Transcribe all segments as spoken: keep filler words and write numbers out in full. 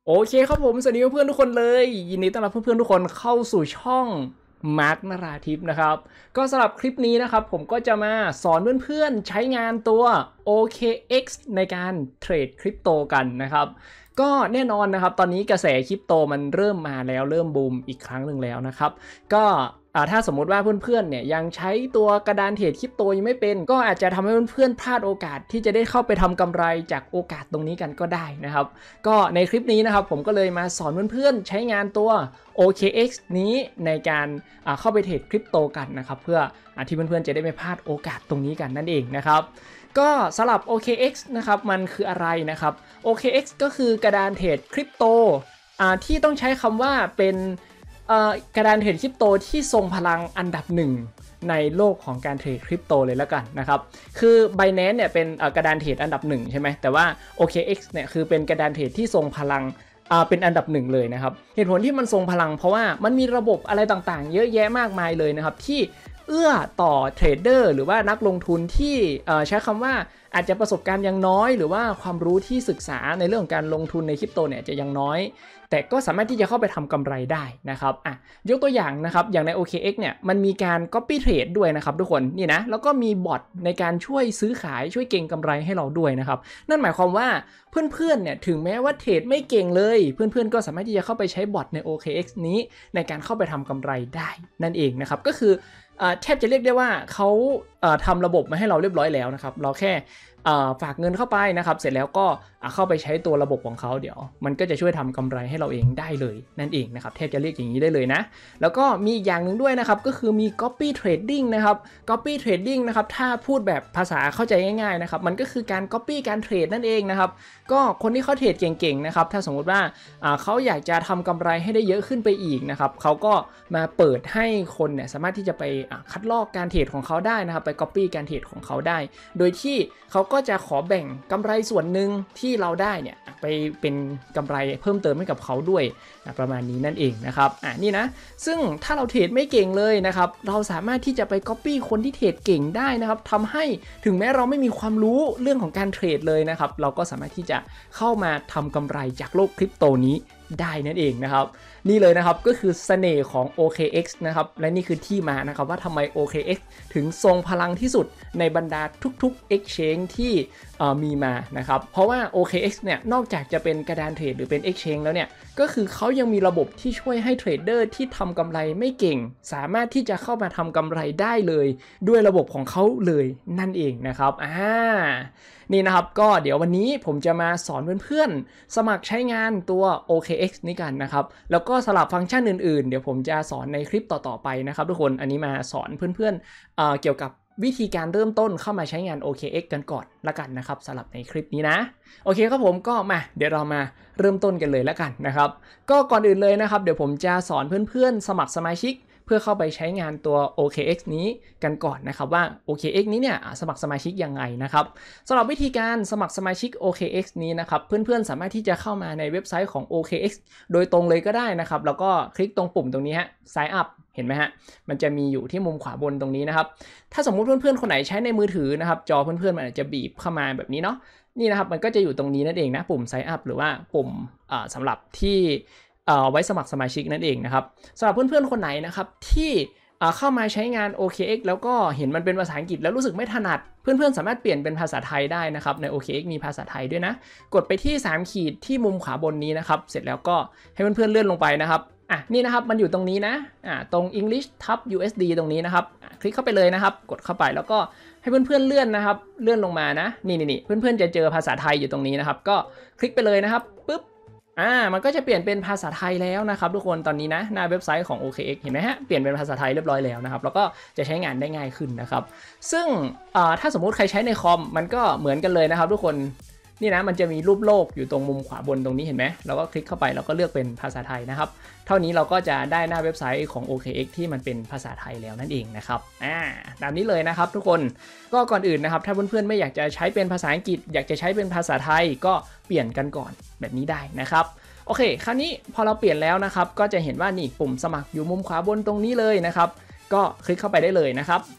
โอเคครับผมสวัสดีเพื่อนๆทุกคนเลยยินดีต้อนรับเพื่อนๆทุกคนเข้าสู่ช่องมาร์คนราธิปนะครับก็สำหรับคลิปนี้นะครับผมก็จะมาสอนเพื่อนๆใช้งานตัว โอ เค เอ็กซ์ ในการเทรดคริปโตกันนะครับก็แน่นอนนะครับตอนนี้กระแสคริปโตมันเริ่มมาแล้วเริ่มบูมอีกครั้งหนึ่งแล้วนะครับก็ถ้าสมมุติว่าเพื่อนๆเนี่ยยังใช้ตัวกระดานเทรดคริปโตยังไม่เป็นก็อาจจะทำให้เพื่อนๆพลาดโอกาสที่จะได้เข้าไปทำกำไรจากโอกาสตรงนี้กันก็ได้นะครับก็ในคลิปนี้นะครับผมก็เลยมาสอนเพื่อนๆใช้งานตัว โอ เค เอ็กซ์ นี้ในการเข้าไปเทรดคริปโตกันนะครับเพื่อที่เพื่อนๆจะได้ไม่พลาดโอกาสตรงนี้กันนั่นเองนะครับก็สำหรับ โอ เค เอ็กซ์ นะครับมันคืออะไรนะครับ โอ เค เอ็กซ์ ก็คือกระดานเทรดคริปโตที่ต้องใช้คำว่าเป็นกระดานเทรดคริปโตที่ทรงพลังอันดับหนึ่งในโลกของการเทรดคริปโตเลยแล้วกันนะครับคือ Binance เนี่ยเป็นกระดานเทรดอันดับหนึ่งใช่ไหมแต่ว่า โอ เค เอ็กซ์ เนี่ยคือเป็นกระดานเทรดที่ทรงพลังเป็นอันดับหนึ่งเลยนะครับเหตุผลที่มันทรงพลังเพราะว่ามันมีระบบอะไรต่างๆเยอะแยะมากมายเลยนะครับที่เอื้อต่อเทรดเดอร์หรือว่านักลงทุนที่ใช้คำว่าอาจจะประสบการณ์ยังน้อยหรือว่าความรู้ที่ศึกษาในเรื่องของการลงทุนในคริปโตเนี่ยจะยังน้อยแต่ก็สามารถที่จะเข้าไปทำกำไรได้นะครับอ่ะยกตัวอย่างนะครับอย่างใน โอ เค เอ็กซ์ เนี่ยมันมีการ copy trade ด้วยนะครับทุกคนนี่นะแล้วก็มีบอทในการช่วยซื้อขายช่วยเก็งกำไรให้เราด้วยนะครับนั่นหมายความว่าเพื่อนๆเนี่ยถึงแม้ว่าเทรดไม่เก่งเลยเพื่อนๆก็สามารถที่จะเข้าไปใช้บอทใน โอ เค เอ็กซ์ นี้ในการเข้าไปทำกำไรได้นั่นเองนะครับก็คือแทบจะเรียกได้ว่าเขาทำระบบมาให้เราเรียบร้อยแล้วนะครับเราแค่ฝากเงินเข้าไปนะครับเสร็จแล้วก็เข้าไปใช้ตัวระบบของเขาเดี๋ยวมันก็จะช่วยทำกำไรให้เราเองได้เลยนั่นเองนะครับแทบจะเรียกอย่างนี้ได้เลยนะแล้วก็มีอีกอย่างหนึ่งด้วยนะครับก็คือมี copy trading นะครับ copy trading นะครับถ้าพูดแบบภาษาเข้าใจง่ายๆนะครับมันก็คือการ copy การเทรดนั่นเองนะครับก็คนที่เขาเทรดเก่งๆนะครับถ้าสมมติว่าเขาอยากจะทำกำไรให้ได้เยอะขึ้นไปอีกนะครับเขาก็มาเปิดให้คนเนี่ยสามารถที่จะไปคัดลอกการเทรดของเขาได้นะครับไป copy การเทรดของเขาได้โดยที่เขาก็จะขอแบ่งกำไรส่วนหนึ่งที่เราได้เนี่ยไปเป็นกำไรเพิ่มเติมให้กับเขาด้วยประมาณนี้นั่นเองนะครับอ่ะนี่นะซึ่งถ้าเราเทรดไม่เก่งเลยนะครับเราสามารถที่จะไป copy คนที่เทรดเก่งได้นะครับทำให้ถึงแม้เราไม่มีความรู้เรื่องของการเทรดเลยนะครับเราก็สามารถที่จะเข้ามาทำกำไรจากโลกคริปโตนี้ได้นั่นเองนะครับนี่เลยนะครับก็คือเสน่ห์ของ โอ เค เอ็กซ์ นะครับและนี่คือที่มานะครับว่าทำไม โอ เค เอ็กซ์ ถึงทรงพลังที่สุดในบรรดาทุกๆ Exchange ที่มีมานะครับเพราะว่า โอ เค เอ็กซ์ เนี่ยนอกจากจะเป็นกระดานเทรดหรือเป็น Exchange แล้วเนี่ยก็คือเขายังมีระบบที่ช่วยให้เทรดเดอร์ที่ทำกำไรไม่เก่งสามารถที่จะเข้ามาทำกำไรได้เลยด้วยระบบของเขาเลยนั่นเองนะครับอ่านี่นะครับก็เดี๋ยววันนี้ผมจะมาสอนเพื่อนๆสมัครใช้งานตัว โอ เค เอ็กซ์ นี้กันนะครับแล้วก็สลับฟังก์ชันอื่นๆเดี๋ยวผมจะสอนในคลิปต่อๆไปนะครับทุกคนอันนี้มาสอนเพื่อนๆ เอ่อ เกี่ยวกับวิธีการเริ่มต้นเข้ามาใช้งาน โอ เค เอ็กซ์ กันก่อนละกันนะครับสำหรับในคลิปนี้นะโอเคครับผมก็มาเดี๋ยวเรามาเริ่มต้นกันเลยละกันนะครับก็ก่อนอื่นเลยนะครับเดี๋ยวผมจะสอนเพื่อนๆสมัครสมาชิกเพื่อเข้าไปใช้งานตัว โอ เค เอ็กซ์ นี้กันก่อนนะครับว่า โอ เค เอ็กซ์ นี้เนี่ยสมัครสมาชิกยังไงนะครับสำหรับวิธีการสมัครสมาชิก โอ เค เอ็กซ์ นี้นะครับเพื่อนๆสามารถที่จะเข้ามาในเว็บไซต์ของ โอ เค เอ็กซ์ โดยตรงเลยก็ได้นะครับแล้วก็คลิกตรงปุ่มตรงนี้ฮะ Sign up เห็นไหมฮะมันจะมีอยู่ที่มุมขวาบนตรงนี้นะครับถ้าสมมุติเพื่อนๆคนไหนใช้ในมือถือนะครับจอเพื่อนๆมันอาจจะบีบเข้ามาแบบนี้เนาะนี่นะครับมันก็จะอยู่ตรงนี้นั่นเองนะปุ่ม Sign up หรือว่าปุ่มสำหรับที่ไว้สมัครสมาชิกนั่นเองนะครับสำหรับเพื่อนๆคนไหนนะครับที่เข้ามาใช้งาน โอ เค เอ็กซ์ แล้วก็เห็นมันเป็นภาษาอังกฤษแล้วรู้สึกไม่ถนัดเพื่อนๆสามารถเปลี่ยนเป็นภาษาไทยได้นะครับใน โอ เค เอ็กซ์ มีภาษาไทยด้วยนะกดไปที่สามขีดที่มุมขวาบนนี้นะครับเสร็จแล้วก็ให้เพื่อนๆเลื่อนลงไปนะครับอ่ะนี่นะครับมันอยู่ตรงนี้นะอ่ะตรง English ทับ ยู เอส ดี ตรงนี้นะครับคลิกเข้าไปเลยนะครับกดเข้าไปแล้วก็ให้เพื่อนๆเลื่อนนะครับเลื่อนลงมานะนี่นี่เพื่อนๆจะเจอภาษาไทยอยู่ตรงนี้นะครับก็คลิกไปเลยนะครับปึ๊บอ่ามันก็จะเปลี่ยนเป็นภาษาไทยแล้วนะครับทุกคนตอนนี้นะหน้าเว็บไซต์ของ โอ เค เอ็กซ์ เห็นไหมฮะเปลี่ยนเป็นภาษาไทยเรียบร้อยแล้วนะครับแล้วก็จะใช้งานได้ง่ายขึ้นนะครับซึ่งถ้าสมมุติใครใช้ในคอมมันก็เหมือนกันเลยนะครับทุกคนนี่นะมันจะมีรูปโลกอยู่ตรงมุมขวาบนตรงนี้เห็นไหมเราก็คลิกเข้าไปแล้วก็เลือกเป็นภาษาไทยนะครับเท่านี้เราก็จะได้หน้าเว็บไซต์ของ โอ เค เอ็กซ์ ที่มันเป็นภาษาไทยแล้วนั่นเองนะครับอ่าตามนี้เลยนะครับทุกคนก็ก่อนอื่นนะครับถ้าเพื่อนๆไม่อยากจะใช้เป็นภาษาอังกฤษอยากจะใช้เป็นภาษาไทยก็เปลี่ยนกันก่อนแบบนี้ได้นะครับโอเคคราวนี้พอเราเปลี่ยนแล้วนะครับก็จะเห็นว่านี่ปุ่มสมัครอยู่มุมขวาบนตรงนี้เลยนะครับก็คลิกเข้าไปได้เลยนะครับ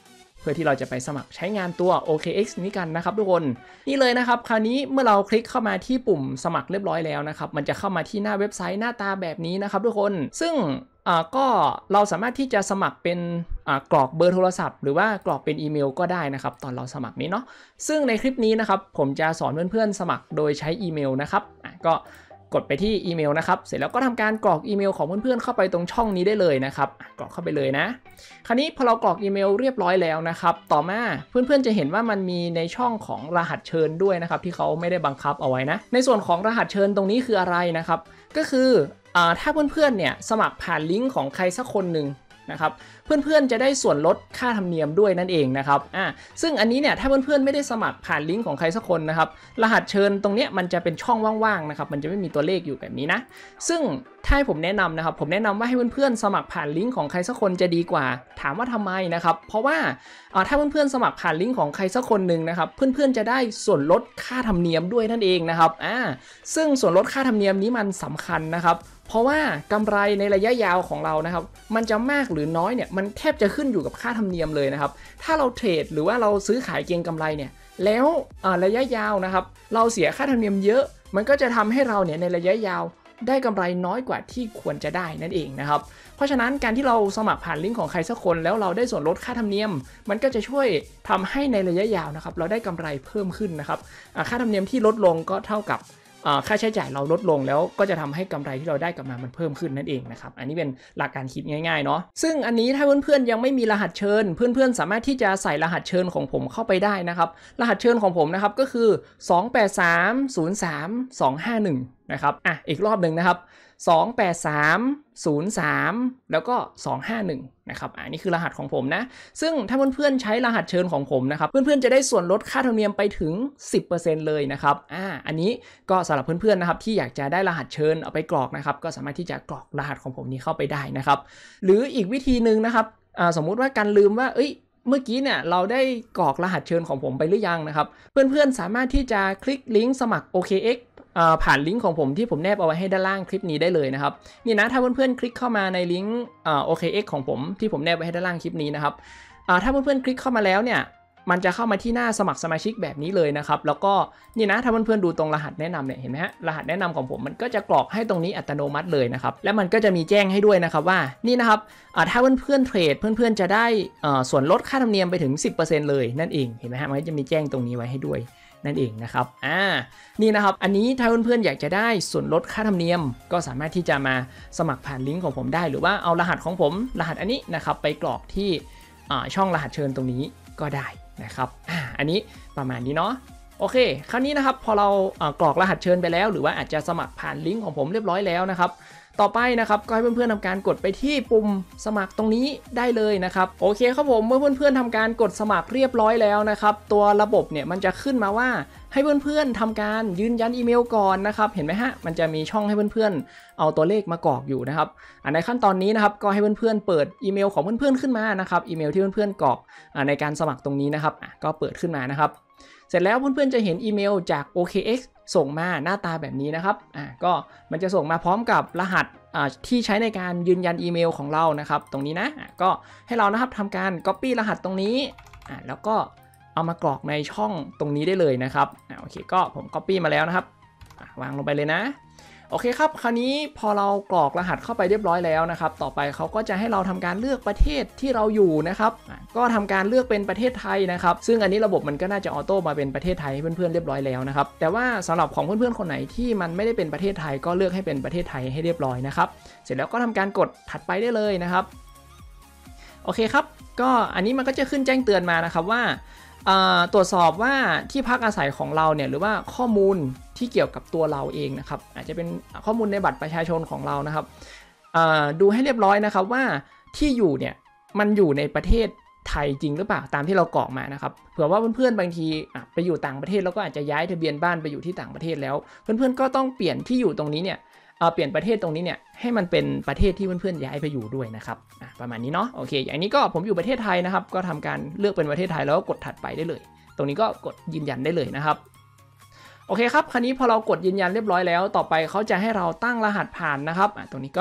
พื่อที่เราจะไปสมัครใช้งานตัว โอ เค เอ็กซ์ นี้กันนะครับทุกคนนี่เลยนะครับคราวนี้เมื่อเราคลิกเข้ามาที่ปุ่มสมัครเรียบร้อยแล้วนะครับมันจะเข้ามาที่หน้าเว็บไซต์หน้าตาแบบนี้นะครับทุกคนซึ่งอ่าก็เราสามารถที่จะสมัครเป็นอ่ากรอกเบอร์โทรศัพท์หรือว่ากรอกเป็นอีเมลก็ได้นะครับตอนเราสมัครนี้เนาะซึ่งในคลิปนี้นะครับผมจะสอนเพื่อนๆสมัครโดยใช้อีเมลนะครับอ่ะก็กดไปที่อีเมลนะครับเสร็จแล้วก็ทำการกรอกอีเมลของเพื่อนๆเข้าไปตรงช่องนี้ได้เลยนะครับกรอกเข้าไปเลยนะคราวนี้พอเรากรอกอีเมลเรียบร้อยแล้วนะครับต่อมาเพื่อนๆจะเห็นว่ามันมีในช่องของรหัสเชิญด้วยนะครับที่เขาไม่ได้บังคับเอาไว้นะในส่วนของรหัสเชิญตรงนี้คืออะไรนะครับก็คือถ้าเพื่อนๆเนี่ยสมัครผ่านลิงก์ของใครสักคนหนึ่งนะครับเพื่อนๆจะได้ส่วนลดค่าธรรมเนียมด้วยนั่นเองนะครับอ่าซึ่งอันนี้เนี่ยถ้าเพื่อนๆไม่ได้สมัครผ่านลิงก์ของใครสักคนนะครับรหัสเชิญตรงเนี้ยมันจะเป็นช่องว่างๆนะครับมันจะไม่มีตัวเลขอยู่แบบนี้นะซึ่งถ้าให้ผมแนะนำนะครับผมแนะนำว่าให้เพื่อนๆสมัครผ่านลิงก์ของใครสักคนจะดีกว่าถามว่าทำไมนะครับเพราะว่าถ้าเพื่อนๆสมัครผ่านลิงก์ของใครสักคนหนึ่งนะครับเพื่อนๆจะได้ส่วนลดค่าธรรมเนียมด้วยนั่นเองนะครับอ่าซึ่งส่วนลดค่าธรรมเนียมนี้มันสำคัญนะครับเพราะว่ากำไรในระยะยาวของเรานะครับมันจะมากหรือน้อยเนี่ยมันแทบจะขึ้นอยู่กับค่าธรรมเนียมเลยนะครับถ้าเราเทรดหรือว่าเราซื้อขายเก็งกำไรเนี่ยแล้วระยะยาวนะครับเราเสียค่าธรรมเนียมเยอะมันก็จะทำให้เราเนี่ยในระยะยาวได้กำไรน้อยกว่าที่ควรจะได้นั่นเองนะครับเพราะฉะนั้นการที่เราสมัครผ่านลิงก์ของใครสักคนแล้วเราได้ส่วนลดค่าธรรมเนียมมันก็จะช่วยทำให้ในระยะยาวนะครับเราได้กำไรเพิ่มขึ้นนะครับค่าธรรมเนียมที่ลดลงก็เท่ากับค่าใช้จ่ายเราลดลงแล้วก็จะทำให้กำไรที่เราได้กลับมามันเพิ่มขึ้นนั่นเองนะครับอันนี้เป็นหลักการคิดง่ายๆเนาะซึ่งอันนี้ถ้าเพื่อนๆยังไม่มีรหัสเชิญเพื่อนๆสามารถที่จะใส่รหัสเชิญของผมเข้าไปได้นะครับรหัสเชิญของผมนะครับก็คือสอง แปด สาม ศูนย์ สาม สอง ห้า หนึ่งนะครับอ่ะอีกรอบหนึ่งนะครับสอง แปด สาม ศูนย์ สาม แล้วก็สอง ห้า หนึ่งนะครับอันนี้คือรหัสของผมนะซึ่งถ้าเพื่อนๆใช้รหัสเชิญของผมนะครับเพื่อนๆจะได้ส่วนลดค่าธรรมเนียมไปถึง สิบเปอร์เซ็นต์ เลยนะครับอ่าอันนี้ก็สำหรับเพื่อนๆนะครับที่อยากจะได้รหัสเชิญเอาไปกรอกนะครับก็สามารถที่จะกรอกรหัสของผมนี้เข้าไปได้นะครับหรืออีกวิธีหนึ่งนะครับอ่าสมมุติว่าการลืมว่าเอ้ยเมื่อกี้เนี่ยเราได้กรอกรหัสเชิญของผมไปหรือยังนะครับเพื่อนๆสามารถที่จะคลิกลิงก์สมัคร โอ เค เอ็กซ์ผ่านลิงก์ของผมที่ผมแนบเอาไว้ให้ด้านล่างคลิปนี้ได้เลยนะครับนี่นะถ้าเพื่อนๆคลิกเข้ามาในลิงก์ โอ เค เอ็กซ์ ของผมที่ผมแนบไว้ให้ด้านล่างคลิปนี้นะครับถ้าเพื่อนๆคลิกเข้ามาแล้วเนี่ยมันจะเข้ามาที่หน้าสมัครสมาชิกแบบนี้เลยนะครับแล้วก็นี่นะถ้าเพื่อนๆดูตรงรหัสแนะนำเนี่ยเห็นไหมฮะรหัสแนะนำของผมมันก็จะกรอกให้ตรงนี้อัตโนมัติเลยนะครับและมันก็จะมีแจ้งให้ด้วยนะครับว่านี่นะครับถ้าเพื่อนๆเทรดเพื่อนๆจะได้ส่วนลดค่าธรรมเนียมไปถึง สิบเปอร์เซ็นต์ เลยนั่นเองเห็นไหมฮะมันจะมีแจ้งตรงนี้ไว้ให้ด้วยนั่นเองนะครับอ่านี่นะครับอันนี้ถ้าเพื่อนๆอยากจะได้ส่วนลดค่าธรรมเนียมก็สามารถที่จะมาสมัครผ่านลิงก์ของผมได้หรือว่าเอารหัสของผมรหัสอันนี้นะครับไปกรอกที่ช่องรหัสเชิญตรงนี้ก็ได้นะครับอ่าอันนี้ประมาณนี้เนาะโอเคคราวนี้นะครับพอเรากรอกรหัสเชิญไปแล้วหรือว่าอาจจะสมัครผ่านลิงก์ของผมเรียบร้อยแล้วนะครับต่อไปนะครับก็ให้เพื่อนๆทำการกดไปที่ปุ่มสมัครตรงนี้ได้เลยนะครับโอเคครับผมเมื่อเพื่อนๆทำการกดสมัครเรียบร้อยแล้วนะครับตัวระบบเนี่ยมันจะขึ้นมาว่าให้เพื่อนๆทำการยืนยันอีเมลก่อนนะครับเห็นไหมฮะมันจะมีช่องให้เพื่อนๆเอาตัวเลขมากรอกอยู่นะครับในขั้นตอนนี้นะครับก็ให้เพื่อนๆเปิดอีเมลของเพื่อนๆขึ้นมานะครับอีเมลที่เพื่อนๆกรอกในการสมัครตรงนี้นะครับก็เปิดขึ้นมานะครับเสร็จแล้วเพื่อนๆจะเห็นอีเมลจาก โอ เค เอ็กซ์ ส่งมาหน้าตาแบบนี้นะครับอ่าก็มันจะส่งมาพร้อมกับรหัสอ่าที่ใช้ในการยืนยันอีเมลของเรานะครับตรงนี้นะอ่าก็ให้เรานะครับทำการ Copy รหัสตรงนี้อ่าแล้วก็เอามากรอกในช่องตรงนี้ได้เลยนะครับอ่าโอเคก็ผม Copy มาแล้วนะครับอ่าวางลงไปเลยนะโอเคครับคราวนี้พอเรากรอกรหัสเข้าไปเรียบร้อยแล้วนะครับต่อไปเขาก็จะให้เราทำการเลือกประเทศที่เราอยู่นะครับก็ทำการเลือกเป็นประเทศไทยนะครับซึ่งอันนี้ระบบมันก็น่าจะออโต้มาเป็นประเทศไทยให้เพื่อนๆเรียบร้อยแล้วนะครับแต่ว่าสำหรับของเพื่อนๆคนไหนที่มันไม่ได้เป็นประเทศไทยก็เลือกให้เป็นประเทศไทยให้เรียบร้อยนะครับเสร็จแล้วก็ทำการกดถัดไปได้เลยนะครับโอเคครับก็อันนี้มันก็จะขึ้นแจ้งเตือนมานะครับว่าตรวจสอบว่าที่พักอาศัยของเราเนี่ยหรือว่าข้อมูลที่เกี่ยวกับตัวเราเองนะครับอาจจะเป็นข้อมูลในบัตรประชาชนของเรานะครับดูให้เรียบร้อยนะครับว่าที่อยู่เนี่ยมันอยู่ในประเทศไทยจริงหรือเปล่าตามที่เรากรอกมานะครับเผื่อว่าเพื่อนๆบางทีไปอยู่ต่างประเทศแล้วก็อาจจะย้ายทะเบียนบ้านไปอยู่ที่ต่างประเทศแล้วเพื่อนๆก็ต้องเปลี่ยนที่อยู่ตรงนี้เนี่ยเปลี่ยนประเทศตรงนี้เนี่ยให้มันเป็นประเทศที่เพื่อนๆย้ายไปอยู่ด้วยนะครับประมาณนี้เนาะโอเคอย่างนี้ก็ผมอยู่ประเทศไทยนะครับก็ทำการเลือกเป็นประเทศไทยแล้วก็กดถัดไปได้เลยตรงนี้ก็กดยืนยันได้เลยนะครับโอเคครับคราวนี้พอเรากดยืนยันเรียบร้อยแล้วต่อไปเขาจะให้เราตั้งรหัสผ่านนะครับตรงนี้ก็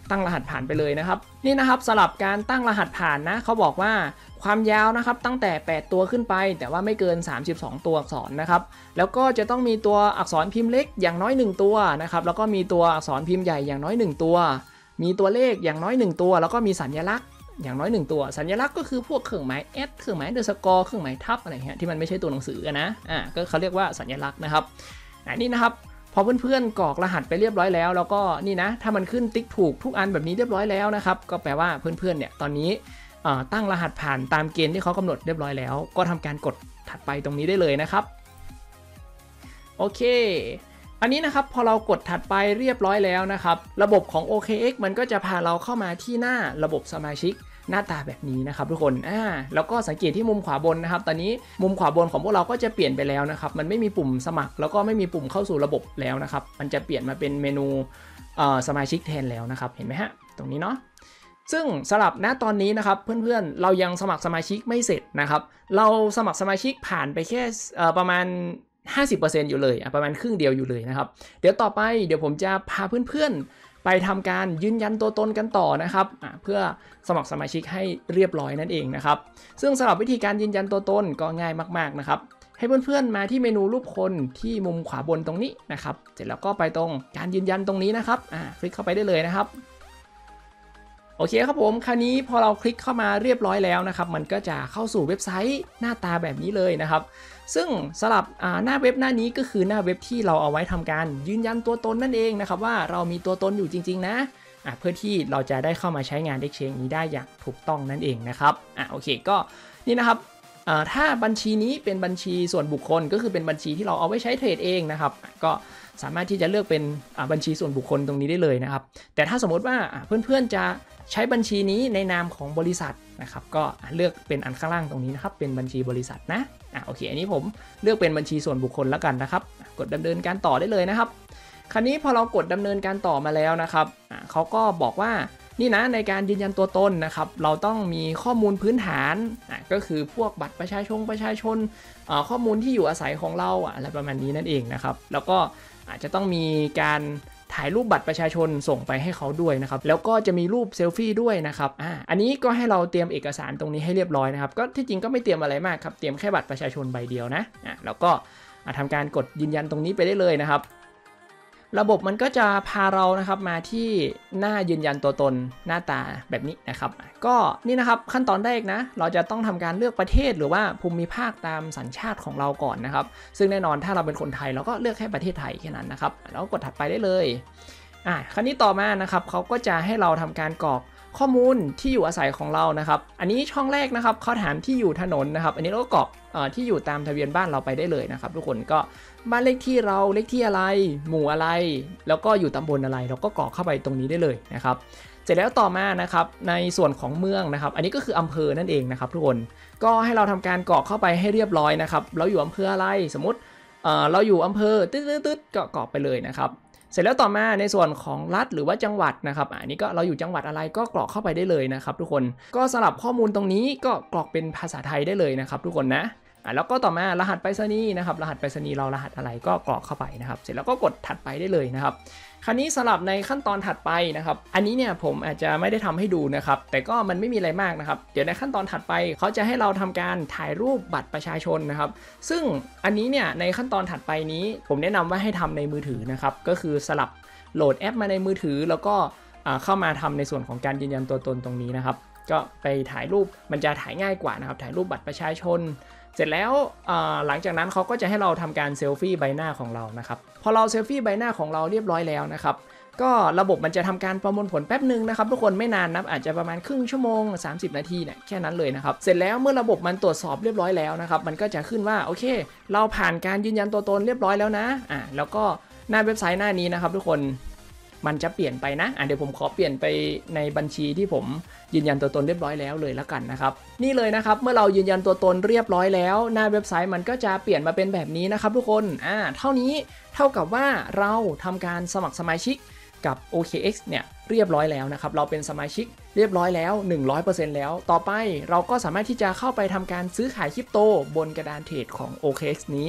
ตั้งรหัสผ่านไปเลยนะครับนี่นะครับสำหรับการตั้งรหัสผ่านนะเขาบอกว่าความยาวนะครับตั้งแต่แปดตัวขึ้นไปแต่ว่าไม่เกินสามสิบสองตัวอักษรนะครับแล้วก็จะต้องมีตัวอักษรพิมพ์เล็กอย่างน้อยหนึ่งตัวนะครับแล้วก็มีตัวอักษรพิมพ์ใหญ่อย่างน้อยหนึ่งตัวมีตัวเลขอย่างน้อยหนึ่งตัวแล้วก็มีสัญลักษณ์อย่างน้อยหนึ่งตัวสัญลักษณ์ก็คือพวกเครื่องหมายแอดเครื่องหมายเดอะสกอร์เครื่องหมายทับอะไรเงี้ยที่มันไม่ใช่ตัวหนังสือนะอ่าก็เขาเรียกว่าสัญลักษณ์นะครับอันนี้นะครับพอเพื่อนๆกรอกรหัสไปเรียบร้อยแล้วแล้วก็นี่นะถ้ามันขึ้นติ๊กถูกทุกอันแบบนี้เรียบร้อยแล้วนะครับก็แปลว่าเพื่อนๆเนี่ยตอนนี้ตั้งรหัสผ่านตามเกณฑ์ที่เขากำหนดเรียบร้อยแล้วก็ทำการกดถัดไปตรงนี้ได้เลยนะครับโอเคอันนี้นะครับพอเรากดถัดไปเรียบร้อยแล้วนะครับระบบของ โอ เค เอ็กซ์ มันก็จะพาเราเข้ามาที่หน้าระบบสมาชิกหน้าตาแบบนี้นะครับทุกคนอ่าแล้วก็สังเกตที่มุมขวาบนนะครับตอนนี้มุมขวาบนของพวกเราก็จะเปลี่ยนไปแล้วนะครับมันไม่มีปุ่มสมัครแล้วก็ไม่มีปุ่มเข้าสู่ระบบแล้วนะครับมันจะเปลี่ยนมาเป็นเมนูสมาชิกแทนแล้วนะครับเห็นไหมฮะตรงนี้เนาะซึ่งสำหรับณตอนนี้นะครับเพื่อนๆเรายังสมัครสมาชิกไม่เสร็จนะครับเราสมัครสมาชิกผ่านไปแค่ประมาณ ห้าสิบเปอร์เซ็นต์ อยู่เลยประมาณครึ่งเดียวอยู่เลยนะครับเดี๋ยวต่อไปเดี๋ยวผมจะพาเพื่อนๆไปทำการยืนยันตัวตนกันต่อนะครับเพื่อสมัครสมาชิกให้เรียบร้อยนั่นเองนะครับซึ่งสำหรับวิธีการยืนยันตัวตนก็ง่ายมากๆนะครับให้เพื่อนๆมาที่เมนูรูปคนที่มุมขวาบนตรงนี้นะครับเสร็จแล้วก็ไปตรงการยืนยันตรงนี้นะครับคลิกเข้าไปได้เลยนะครับโอเคครับผมคราวนี้พอเราคลิกเข้ามาเรียบร้อยแล้วนะครับมันก็จะเข้าสู่เว็บไซต์หน้าตาแบบนี้เลยนะครับซึ่งสำหรับหน้าเว็บหน้านี้ก็คือหน้าเว็บที่เราเอาไว้ทำการยืนยันตัวตนนั่นเองนะครับว่าเรามีตัวตนอยู่จริงๆนะเพื่อที่เราจะได้เข้ามาใช้งาน Exchange นี้ได้อย่างถูกต้องนั่นเองนะครับอ่ะโอเคก็นี่นะครับถ้าบัญชีนี้เป็นบัญชีส่วนบุคคลก็คือเป็นบัญชีที่เราเอาไว้ใช้เทรดเองนะครับก็สามารถที่จะเลือกเป็นบัญชีส่วนบุคคลตรงนี้ได้เลยนะครับแต่ถ้าสมมติว่าเพื่อนๆจะใช้บัญชีนี้ในนามของบริษัทนะครับก็เลือกเป็นอันข้างล่างตรงนี้นะครับเป็นบัญชีบริษัทนะอ่ะโอเคอันนี้ผมเลือกเป็นบัญชีส่วนบุคคลแล้วกันนะครับกดดำเนินการต่อได้เลยนะครับคราวนี้พอเรากดดำเนินการต่อมาแล้วนะครับอ่ะเขาก็บอกว่านี่นะในการยืนยันตัวตนนะครับเราต้องมีข้อมูลพื้นฐานอ่ะก็คือพวกบัตรประชาชนประชาชนอ่าข้อมูลที่อยู่อาศัยของเราอะไรประมาณนี้นั่นเองนะครับแล้วก็อาจจะต้องมีการถ่ายรูปบัตรประชาชนส่งไปให้เขาด้วยนะครับแล้วก็จะมีรูปเซลฟี่ด้วยนะครับอ่าอันนี้ก็ให้เราเตรียมเอกสารตรงนี้ให้เรียบร้อยนะครับก็ที่จริงก็ไม่เตรียมอะไรมากครับเตรียมแค่บัตรประชาชนใบเดียวนะอ่าแล้วก็ทำการกดยืนยันตรงนี้ไปได้เลยนะครับระบบมันก็จะพาเรานะครับมาที่หน้ายืนยันตัวตนหน้าตาแบบนี้นะครับก็นี่นะครับขั้นตอนแรกนะเราจะต้องทำการเลือกประเทศหรือว่าภูมิภาคตามสัญชาติของเราก่อนนะครับซึ่งแน่นอนถ้าเราเป็นคนไทยเราก็เลือกแค่ประเทศไทยแค่นั้นนะครับแล้วกดถัดไปได้เลยอ่ะคราวนี้ต่อมานะครับเขาก็จะให้เราทำการกรอกข้อมูลที่อยู่อาศัยของเรานะครับอันนี้ช่องแรกนะครับเขาถามที่อยู่ถนนนะครับอันนี้เราก็กรอกที่อยู่ตามทะเบียนบ้านเราไปได้เลยนะครับทุกคนก็บ้านเลขที่เราเลขที่อะไรหมู่อะไรแล้วก็อยู่ตำบลอะไรเราก็กรอกเข้าไปตรงนี้ได้เลยนะครับเสร็จแล้วต่อมานะครับในส่วนของเมืองนะครับอันนี้ก็คืออำเภอนั่นเองนะครับทุกคนก็ให้เราทำการกรอกเข้าไปให้เรียบร้อยนะครับเราอยู่อำเภออะไรสมมติเอ่อเราอยู่อำเภอตึ๊ดๆๆก็กรอกไปเลยนะครับเสร็จแล้วต่อมาในส่วนของรัฐหรือว่าจังหวัดนะครับอันนี้ก็เราอยู่จังหวัดอะไรก็กรอกเข้าไปได้เลยนะครับทุกคนก็สลับข้อมูลตรงนี้ก็กรอกเป็นภาษาไทยได้เลยนะครับทุกคนนะแล้วก็ต่อมารหัสไปรษณีย์นะครับรหัสไปรษณีย์เรารหัสอะไรก็กรอกเข้าไปนะครับเสร็จแล้วก็กดถัดไปได้เลยนะครับคราวนี้สลับในขั้นตอนถัดไปนะครับอันนี้เนี่ยผมอาจจะไม่ได้ทำให้ดูนะครับแต่ก็มันไม่มีอะไรมากนะครับเดี๋ยวในขั้นตอนถัดไปเขาจะให้เราทำการถ่ายรูปบัตรประชาชนนะครับซึ่งอันนี้เนี่ยในขั้นตอนถัดไปนี้ผมแนะนำว่าให้ทำในมือถือนะครับก็คือสลับโหลดแอปมาในมือถือแล้วก็เข้ามาทำในส่วนของการยืนยันตัวตนตรงนี้นะครับก็ไปถ่ายรูปมันจะถ่ายง่ายกว่านะครับถ่ายรูปบัตรประชาชนเสร็จแล้วหลังจากนั้นเขาก็จะให้เราทำการเซลฟี่ใบหน้าของเรานะครับพอเราเซลฟี่ใบหน้าของเราเรียบร้อยแล้วนะครับก็ระบบมันจะทำการประมวลผลแป๊บหนึ่งนะครับทุกคนไม่นานนะอาจจะประมาณครึ่งชั่วโมงสามสิบนาทีเนี่ยแค่นั้นเลยนะครับเสร็จแล้วเมื่อระบบมันตรวจสอบเรียบร้อยแล้วนะครับมันก็จะขึ้นว่าโอเคเราผ่านการยืนยันตัวตนเรียบร้อยแล้วนะอ่ะแล้วก็หน้าเว็บไซต์หน้านี้นะครับทุกคนมันจะเปลี่ยนไปนะอ่ะเดี๋ยวผมขอเปลี่ยนไปในบัญชีที่ผมยืนยันตัวตนเรียบร้อยแล้วเลยแล้วกันนะครับนี่เลยนะครับเมื่อเรายืนยันตัวตนเรียบร้อยแล้วหน้าเว็บไซต์มันก็จะเปลี่ยนมาเป็นแบบนี้นะครับทุกคนอ่าเท่านี้เท่ากับว่าเราทำการสมัครสมาชิกกับ โอ เค เอ็กซ์ เนี่ยเรียบร้อยแล้วนะครับเราเป็นสมาชิกเรียบร้อยแล้ว หนึ่งร้อยเปอร์เซ็นต์ แล้วต่อไปเราก็สามารถที่จะเข้าไปทำการซื้อขายคริปโตบนกระดานเทรดของ โอ เค เอ็กซ์ นี้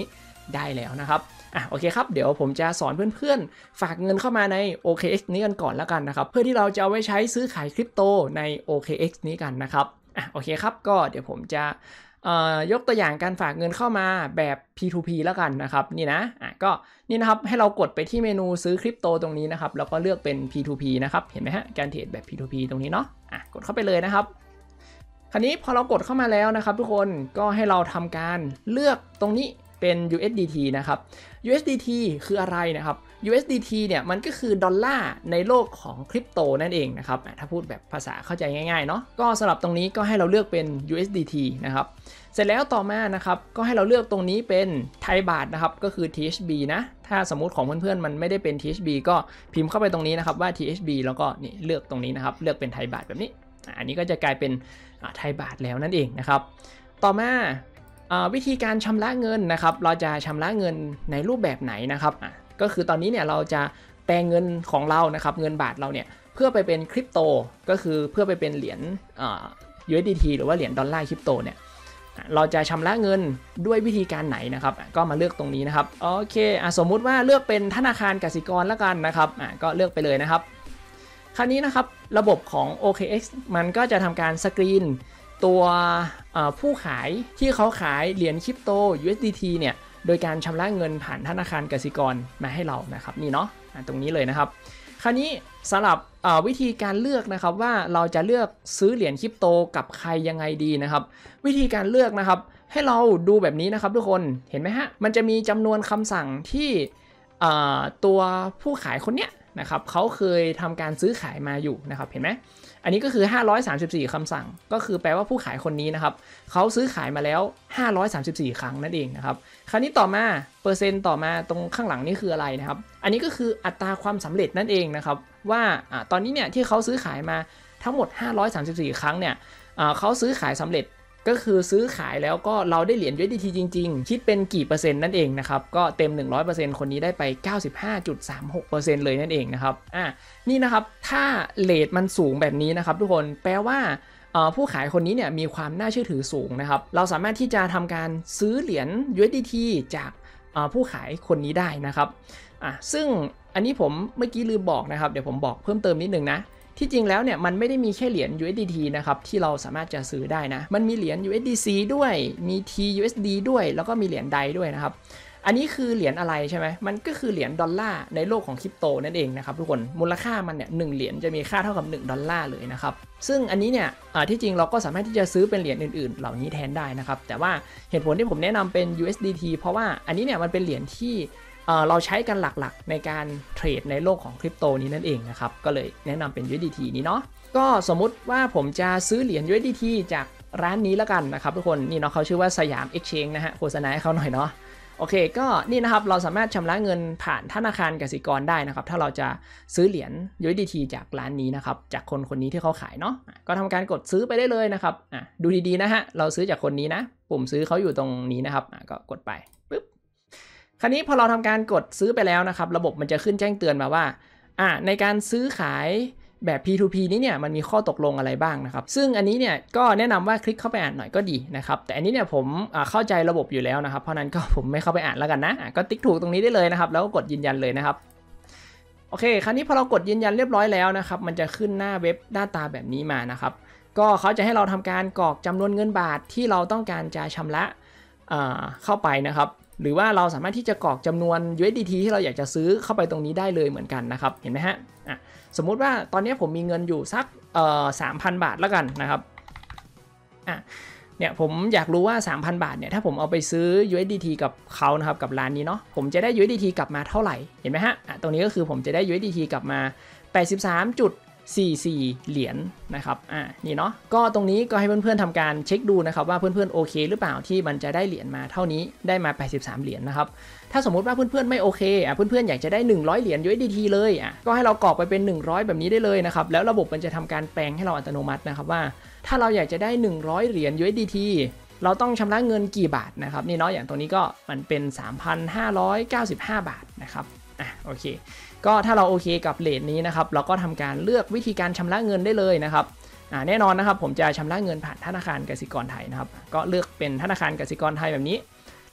ได้แล้วนะครับอ่ะโอเคครับเดี๋ยวผมจะสอนเพื่อนๆฝากเงินเข้ามาใน โอ เค เอ็กซ์ นี้กันก่อนแล้วกันนะครับเพื่อที่เราจะเอาไว้ใช้ซื้อขายคริปโตใน โอ เค เอ็กซ์ นี้กันนะครับอ่ะโอเคครับก็เดี๋ยวผมจะยกตัวอย่างการฝากเงินเข้ามาแบบ พี ทู พี แล้วกันนะครับนี่นะอ่ะก็นี่นะครับให้เรากดไปที่เมนูซื้อคริปโตตรงนี้นะครับแล้วก็เลือกเป็น พี ทู พี นะครับเห็นไหมฮะการเทรดแบบ พี ทู พี ตรงนี้เนาะอ่ะกดเข้าไปเลยนะครับคราวนี้พอเรากดเข้ามาแล้วนะครับทุกคนก็ให้เราทำการเลือกตรงนี้เป็น ยู เอส ดี ที นะครับ ยู เอส ดี ที คืออะไรนะครับ ยู เอส ดี ที เนี่ยมันก็คือดอลลาร์ในโลกของคริปโตนั่นเองนะครับถ้าพูดแบบภาษาเข้าใจง่ายๆเนาะก็สำหรับตรงนี้ก็ให้เราเลือกเป็น ยู เอส ดี ที นะครับเสร็จแล้วต่อมานะครับก็ให้เราเลือกตรงนี้เป็นไทยบาทนะครับก็คือ ที เอช บี นะถ้าสมมุติของเพื่อนๆมันไม่ได้เป็น ที เอช บี ก็พิมพ์เข้าไปตรงนี้นะครับว่า ที เอช บี แล้วก็นี่เลือกตรงนี้นะครับเลือกเป็นไทยบาทแบบนี้อันนี้ก็จะกลายเป็นไทยบาทแล้วนั่นเองนะครับต่อมาวิธีการชำระเงินนะครับเราจะชำระเงินในรูปแบบไหนนะครับก็คือตอนนี้เนี่ยเราจะแปลงเงินของเรานะครับเงินบาทเราเนี่ยเพื่อไปเป็นคริปโตก็คือเพื่อไปเป็นเหรียญ ยู เอส ดี ที หรือว่าเหรียญดอลลาร์คริปโตเนี่ยเราจะชำระเงินด้วยวิธีการไหนนะครับก็มาเลือกตรงนี้นะครับโอเคสมมุติว่าเลือกเป็นธนาคารกสิกรแล้วกันนะครับก็เลือกไปเลยนะครับคราวนี้นะครับระบบของ โอ เค เอ็กซ์ มันก็จะทำการสกรีนตัวผู้ขายที่เขาขายเหรียญคริปโต ยู เอส ดี ที เนี่ยโดยการชำระเงินผ่านธนาคารกสิกรมาให้เรานะครับนี่เนาะตรงนี้เลยนะครับคราวนี้สำหรับวิธีการเลือกนะครับว่าเราจะเลือกซื้อเหรียญคริปโตกับใครยังไงดีนะครับวิธีการเลือกนะครับให้เราดูแบบนี้นะครับทุกคนเห็นไหมฮะมันจะมีจำนวนคำสั่งที่ตัวผู้ขายคนเนี้ยนะครับเขาเคยทำการซื้อขายมาอยู่นะครับเห็นไหมอันนี้ก็คือห้าร้อยสามสิบสี่คำสั่งก็คือแปลว่าผู้ขายคนนี้นะครับเขาซื้อขายมาแล้วห้าร้อยสามสิบสี่ครั้งนั่นเองนะครับคราวนี้ต่อมาเปอร์เซ็นต์ต่อมาตรงข้างหลังนี่คืออะไรนะครับอันนี้ก็คืออัตราความสำเร็จนั่นเองนะครับว่าอ่าตอนนี้เนี่ยที่เขาซื้อขายมาทั้งหมดห้าร้อยสามสิบสี่ครั้งเนี่ยอ่าเขาซื้อขายสำเร็จก็คือซื้อขายแล้วก็เราได้เหรียญ ยู เอส ดี ที จริงๆคิดเป็นกี่เปอร์เซ็นต์นั่นเองนะครับก็เต็ม หนึ่งร้อยเปอร์เซ็นต์ คนนี้ได้ไป เก้าสิบห้าจุดสามหกเปอร์เซ็นต์ เลยนั่นเองนะครับอ่ะนี่นะครับถ้าเรทมันสูงแบบนี้นะครับทุกคนแปลว่าผู้ขายคนนี้เนี่ยมีความน่าเชื่อถือสูงนะครับเราสามารถที่จะทำการซื้อเหรียญ ยู เอส ดี ที จากผู้ขายคนนี้ได้นะครับอ่ะซึ่งอันนี้ผมเมื่อกี้ลืมบอกนะครับเดี๋ยวผมบอกเพิ่มเติมนิดนึงนะที่จริงแล้วเนี่ยมันไม่ได้มีแค่เหรียญ ยู เอส ดี ที นะครับที่เราสามารถจะซื้อได้นะมันมีเหรียญ ยู เอส ดี ซี ด้วยมี ที ยู เอส ดี ด้วยแล้วก็มีเหรียญไดด้วยนะครับอันนี้คือเหรียญอะไรใช่ไหมมันก็คือเหรียญดอลลาร์ในโลกของคริปโตนั่นเองนะครับทุกคนมูลค่ามันเนี่ยหนึ่งเหรียญจะมีค่าเท่ากับหนึ่งดอลลาร์เลยนะครับซึ่งอันนี้เนี่ยที่จริงเราก็สามารถที่จะซื้อเป็นเหรียญอื่นๆเหล่านี้แทนได้นะครับแต่ว่าเหตุผลที่ผมแนะนำเป็น ยู เอส ดี ที เพราะว่าอันนี้เนี่ยมันเป็นเหรียญที่เราใช้กันหลักๆในการเทรดในโลกของคริปโตนี้นั่นเองนะครับก็เลยแนะนำเป็น ยู เอส ดี ที นี้เนาะก็สมมุติว่าผมจะซื้อเหรียญ ยู เอส ดี ที จากร้านนี้แล้วกันนะครับทุกคนนี่เนาะเขาชื่อว่าสยาม Exchange นะฮะโฆษณาให้เขาหน่อยเนาะโอเคก็นี่นะครับเราสามารถชำระเงินผ่านธนาคารกสิกรได้นะครับถ้าเราจะซื้อเหรียญ ยู เอส ดี ที จากร้านนี้นะครับจากคนคนนี้ที่เขาขายเนาะก็ทำการกดซื้อไปได้เลยนะครับอ่ะดูดีๆนะฮะเราซื้อจากคนนี้นะปุ่มซื้อเขาอยู่ตรงนี้นะครับอ่ะก็กดไปปึ๊บคราวนี้พอเราทำการกดซื้อไปแล้วนะครับระบบมันจะขึ้นแจ้งเตือนมาว่าอ่ะในการซื้อขายแบบ พี ทู พี นี้เนี่ยมันมีข้อตกลงอะไรบ้างนะครับซึ่งอันนี้เนี่ยก็แนะนำว่าคลิกเข้าไปอ่านหน่อยก็ดีนะครับแต่อันนี้เนี่ยผมเข้าใจระบบอยู่แล้วนะครับเพราะนั้นก็ผมไม่เข้าไปอ่านแล้วกันนะก็ติ๊กถูกตรงนี้ได้เลยนะครับแล้วก็กดยืนยันเลยนะครับโอเคคราวนี้พอเรากดยืนยันเรียบร้อยแล้วนะครับมันจะขึ้นหน้าเว็บหน้าตาแบบนี้มานะครับก็เขาจะให้เราทำการกรอกจำนวนเงินบาทที่เราต้องการจะชำระเข้าไปนะครับหรือว่าเราสามารถที่จะกรอกจำนวน ยู เอส ดี ที ที่เราอยากจะซื้อเข้าไปตรงนี้ได้เลยเหมือนกันนะครับเห็นไหมฮะอ่ะสมมุติว่าตอนนี้ผมมีเงินอยู่สักเอ่อ สามพัน บาทแล้วกันนะครับอ่ะเนี่ยผมอยากรู้ว่า สามพัน บาทเนี่ยถ้าผมเอาไปซื้อ ยู เอส ดี ที กับเขานะครับกับร้านนี้เนาะผมจะได้ ยู เอส ดี ที กลับมาเท่าไหร่เห็นไหมฮะอ่ะตรงนี้ก็คือผมจะได้ ยู เอส ดี ที กลับมา แปดสิบสามจุดสี่สิบสี่ เหรียญ นะครับอ่านี่เนาะก็ตรงนี้ก็ให้เพื่อนๆทำการเช็คดูนะครับว่าเพื่อนๆโอเคหรือเปล่าที่มันจะได้เหรียญมาเท่านี้ได้มาแปดสิบสามเหรียญนะครับถ้าสมมุติว่าเพื่อนๆไม่โอเคอ่ะเพื่อนๆอยากจะได้หนึ่งร้อยเหรียญ ยู เอส ดี ที เลยอ่ะก็ให้เรากรอกไปเป็นหนึ่งร้อยแบบนี้ได้เลยนะครับแล้วระบบมันจะทำการแปลงให้เราอัตโนมัตินะครับว่าถ้าเราอยากจะได้หนึ่งร้อยเหรียญ ยู เอส ดี ที เราต้องชำระเงินกี่บาทนะครับนี่เนาะอย่างตรงนี้ก็มันเป็น สามพันห้าร้อยเก้าสิบห้า บาทนะครับอ่ะโอเคก็ถ้าเราโอเคกับเรทนี้นะครับเราก็ทำการเลือกวิธีการชำระเงินได้เลยนะครับอ่าแน่นอนนะครับผมจะชำระเงินผ่านธนาคารกสิกรไทยนะครับก็เลือกเป็นธนาคารกสิกรไทยแบบนี้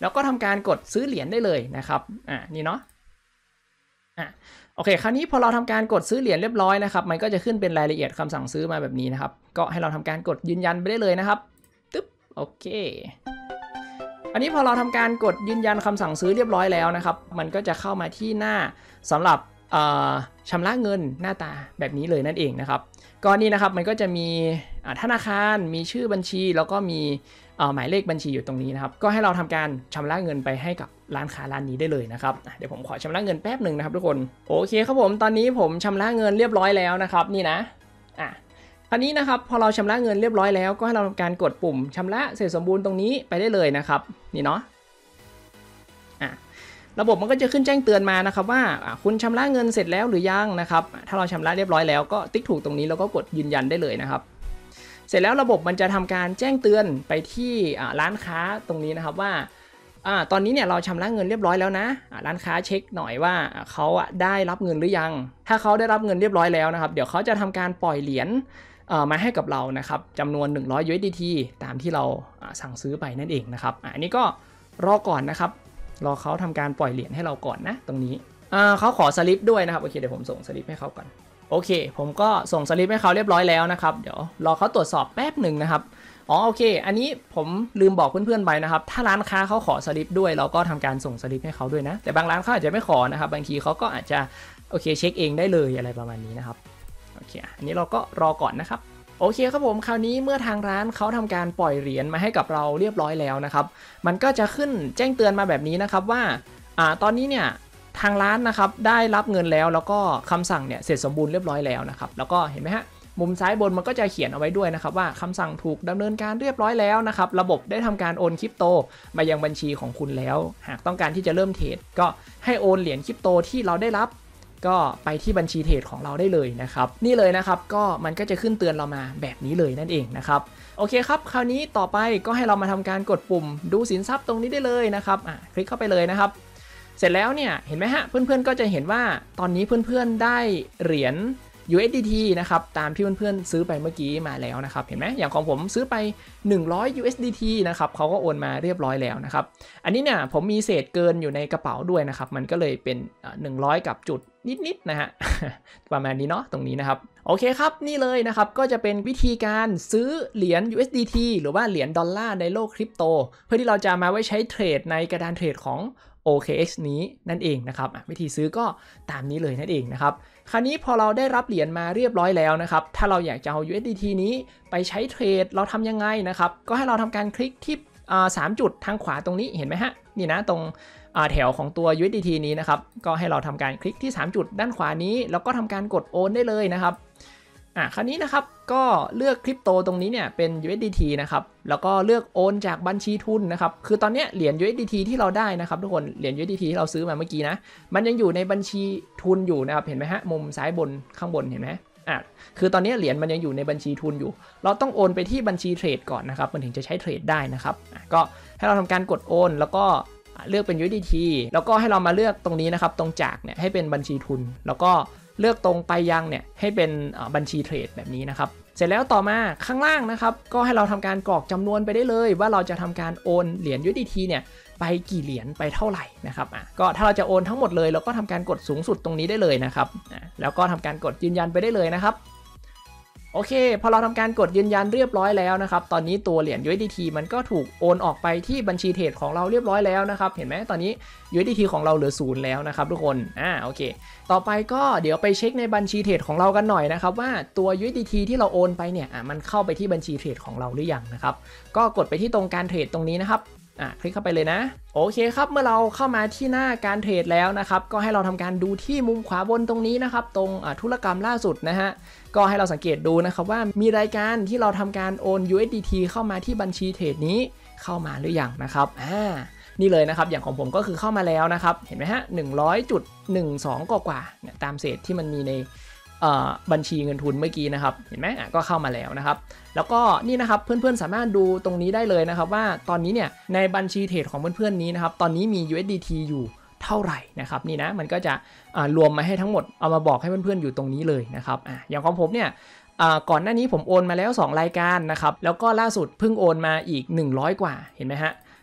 แล้วก็ทำการกดซื้อเหรียญได้เลยนะครับอ่านี่เนาะอ่ะโอเคคราวนี้พอเราทำการกดซื้อเหรียญเรียบร้อยนะครับมันก็จะขึ้นเป็นรายละเอียดคำสั่งซื้อมาแบบนี้นะครับก็ให้เราทำการกดยืนยันไปได้เลยนะครับตึ๊บโอเคอันนี้พอเราทำการกดยืนยันคำสั่งซื้อเรียบร้อยแล้วนะครับมันก็จะเข้ามาที่หน้าสำหรับชำระเงินหน้าตาแบบนี้เลยนั่นเองนะครับก็นี่นะครับมันก็จะมีธนาคารมีชื่อบัญชีแล้วก็มีหมายเลขบัญชีอยู่ตรงนี้นะครับก็ให้เราทำการชำระเงินไปให้กับร้านค้าร้านนี้ได้เลยนะครับเดี๋ยวผมขอชำระเงินแป๊บหนึ่งนะครับทุกคนโอเคครับผมตอนนี้ผมชำระเงินเรียบร้อยแล้วนะครับนี่นะอ่ะคราวนี้นะครับพอเราชำระเงินเรียบร้อยแล้วก็ให้เราทำการกดปุ่มชำระเสร็จสมบูรณ์ตรงนี้ไปได้เลยนะครับนี่เนาะอ่ะระบบมันก็จะขึ้นแจ้งเตือนมานะครับว่าคุณชำระเงินเสร็จแล้วหรือยังนะครับถ้าเราชำระเรียบร้อยแล้วก็ติ๊กถูกตรงนี้แล้วก็กดยืนยันได้เลยนะครับเสร็จแล้วระบบมันจะทำการแจ้งเตือนไปที่ร้านค้าตรงนี้นะครับว่าอ่าตอนนี้เนี่ยเราชำระเงินเรียบร้อยแล้วนะร้านค้าเช็คหน่อยว่าเขาได้รับเงินหรือยังถ้าเขาได้รับเงินเรียบร้อยแล้วนะครับเดี๋ยวเขาจะทำการปล่อยเหรียญมาให้กับเรานะครับจำนวนหนึ่งร้อย ยู เอส ดี ที ตามที่เราสั่งซื้อไปนั่นเองนะครับอันนี้ก็รอก่อนนะครับรอเขาทำการปล่อยเหรียญให้เราก่อนนะตรงนี้เขาขอสลิปด้วยนะครับโอเคเดี๋ยวผมส่งสลิปให้เขาก่อนโอเคผมก็ส่งสลิปให้เขาเรียบร้อยแล้วนะครับเดี๋ยวรอเขาตรวจสอบแป๊บหนึ่งนะครับอ๋อโอเคอันนี้ผมลืมบอกเพื่อนๆไปนะครับถ้าร้านค้าเขาขอสลิปด้วยเราก็ทำการส่งสลิปให้เขาด้วยนะแต่บางร้านเขาอาจจะไม่ขอนะครับบางทีเขาก็อาจจะโอเคเช็คเองได้เลยอะไรประมาณนี้นะครับโอเคอันนี้เราก็รอก่อนนะครับโอเคครับผมคราวนี้เมื่อทางร้านเขาทำการปล่อยเหรียญมาให้กับเราเรียบร้อยแล้วนะครับมันก็จะขึ้นแจ้งเตือนมาแบบนี้นะครับว่าอ่าตอนนี้เนี่ยทางร้านนะครับได้รับเงินแล้วแล้วก็คำสั่งเนี่ยเสร็จสมบูรณ์เรียบร้อยแล้วนะครับแล้วก็เห็นไหมฮะมุมซ้ายบนมันก็จะเขียนเอาไว้ด้วยนะครับว่าคำสั่งถูกดำเนินการเรียบร้อยแล้วนะครับระบบได้ทำการโอนคริปโตมายังบัญชีของคุณแล้วหากต้องการที่จะเริ่มเทรดก็ให้โอนเหรียญคริปโตที่เราได้รับก็ไปที่บัญชีเทรดของเราได้เลยนะครับนี่เลยนะครับก็มันก็จะขึ้นเตือนเรามาแบบนี้เลยนั่นเองนะครับโอเคครับคราวนี้ต่อไปก็ให้เรามาทำการกดปุ่มดูสินทรัพย์ตรงนี้ได้เลยนะครับอ่ะคลิกเข้าไปเลยนะครับเสร็จแล้วเนี่ยเห็นไหมฮะเพื่อนๆก็จะเห็นว่าตอนนี้เพื่อนๆได้เหรียญ ยู เอส ดี ที นะครับตามที่เพื่อนๆซื้อไปเมื่อกี้มาแล้วนะครับเห็นไหมอย่างของผมซื้อไปหนึ่งร้อย ยู เอส ดี ที นะครับเขาก็โอนมาเรียบร้อยแล้วนะครับอันนี้เนี่ยผมมีเศษเกินอยู่ในกระเป๋าด้วยนะครับมันก็เลยเป็นหนึ่งร้อยกับจุดนิดๆนะฮะ ประมาณนี้เนาะตรงนี้นะครับโอเคครับนี่เลยนะครับก็จะเป็นวิธีการซื้อเหรียญ ยู เอส ดี ที หรือว่าเหรียญดอลลาร์ในโลกคริปโตเพื่อที่เราจะมาไว้ใช้เทรดในกระดานเทรดของ โอ เค เอ็กซ์ นี้นั่นเองนะครับวิธีซื้อก็ตามนี้เลยนั่นเองนะครับคราวนี้พอเราได้รับเหรียญมาเรียบร้อยแล้วนะครับถ้าเราอยากจะเอา ยู เอส ดี ที นี้ไปใช้เทรดเราทำยังไงนะครับก็ให้เราทำการคลิกที่สามจุดทางขวาตรงนี้เห็นไหมฮะนี่นะตรงแถวของตัว ยู เอส ดี ที นี้นะครับก็ให้เราทำการคลิกที่สามจุดด้านขวานี้แล้วก็ทำการกดโอนได้เลยนะครับอ่ะคราวนี้นะครับก็เลือกคริปโตตรงนี้เนี่ยเป็น ยู เอส ดี ที นะครับแล้วก็เลือกโอนจากบัญชีทุนนะครับคือตอนนี้เหรียญ ยู เอส ดี ที ที่เราได้นะครับทุกคนเหรียญ ยู เอส ดี ที ที่เราซื้อมาเมื่อกี้นะมันยังอยู่ในบัญชีทุนอยู่นะครับเห็นไหมฮะมุมซ้ายบนข้างบนเห็นไหมอ่ะคือตอนนี้เหรียญมันยังอยู่ในบัญชีทุนอยู่เราต้องโอนไปที่บัญชีเทรดก่อนนะครับมันถึงจะใช้เทรดได้นะครับก็ให้เราทำการกดโอนแล้วก็เลือกเป็น ยู เอส ดี ที แล้วก็ให้เรามาเลือกตรงนี้นะครับตรงจากเนี่ยให้เป็นบัญชีทุนแล้วก็เลือกตรงไปยังเนี่ยให้เป็นบัญชีเทรดแบบนี้นะครับเสร็จแล้วต่อมาข้างล่างนะครับก็ให้เราทำการกรอกจำนวนไปได้เลยว่าเราจะทำการโอนเหรียญ ยู เอส ดี ที เนี่ยไปกี่เหรียญไปเท่าไหร่นะครับอ่ะก็ถ้าเราจะโอนทั้งหมดเลยเราก็ทำการกดสูงสุดตรงนี้ได้เลยนะครับอ่ะแล้วก็ทำการกดยืนยันไปได้เลยนะครับโอเคพอเราทำการกดยืนยันเรียบร้อยแล้วนะครับตอนนี้ตัวเหรียญ ยู เอส ดี ที มันก็ถูกโอนออกไปที่บัญชีเทรดของเราเรียบร้อยแล้วนะครับเห็นไหมตอนนี้ ยู เอส ดี ที ของเราเหลือศูนย์แล้วนะครับทุกคนอ่าโอเคต่อไปก็เดี๋ยวไปเช็คในบัญชีเทรดของเรากันหน่อยนะครับว่าตัว ยู เอส ดี ที ที่เราโอนไปเนี่ยอ่ะมันเข้าไปที่บัญชีเทรดของเราหรือยังนะครับก็กดไปที่ตรงการเทรดตรงนี้นะครับอ่ะคลิกเข้าไปเลยนะโอเคครับเมื่อเราเข้ามาที่หน้าการเทรดแล้วนะครับก็ให้เราทำการดูที่มุมขวาบนตรงนี้นะครับตรงธุรกรรมล่าสุดนะฮะก็ให้เราสังเกตดูนะครับว่ามีรายการที่เราทำการโอน ยู เอส ดี ที เข้ามาที่บัญชีเทรดนี้เข้ามาหรือยังนะครับอ่านี่เลยนะครับอย่างของผมก็คือเข้ามาแล้วนะครับเห็นไหมฮะ หนึ่งร้อยจุดหนึ่งสอง กว่าๆเนี่ยตามเศษที่มันมีในบัญชีเงินทุนเมื่อกี้นะครับเห็นไหมก็เข้ามาแล้วนะครับแล้วก็นี่นะครับเพื่อนๆสามารถดูตรงนี้ได้เลยนะครับว่าตอนนี้เนี่ยในบัญชีเทรดของเพื่อนๆนี้นะครับตอนนี้มี ยู เอส ดี ที อยู่เท่าไหร่นะครับนี่นะมันก็จะรวมมาให้ทั้งหมดเอามาบอกให้เพื่อนๆอยู่ตรงนี้เลยนะครับออย่างของผมเนี่ยก่อนหน้านี้ผมโอนมาแล้วสองรายการนะครับแล้วก็ล่าสุดเพิ่งโอนมาอีกหนึ่งร้อยกว่าเห็นไหมฮะ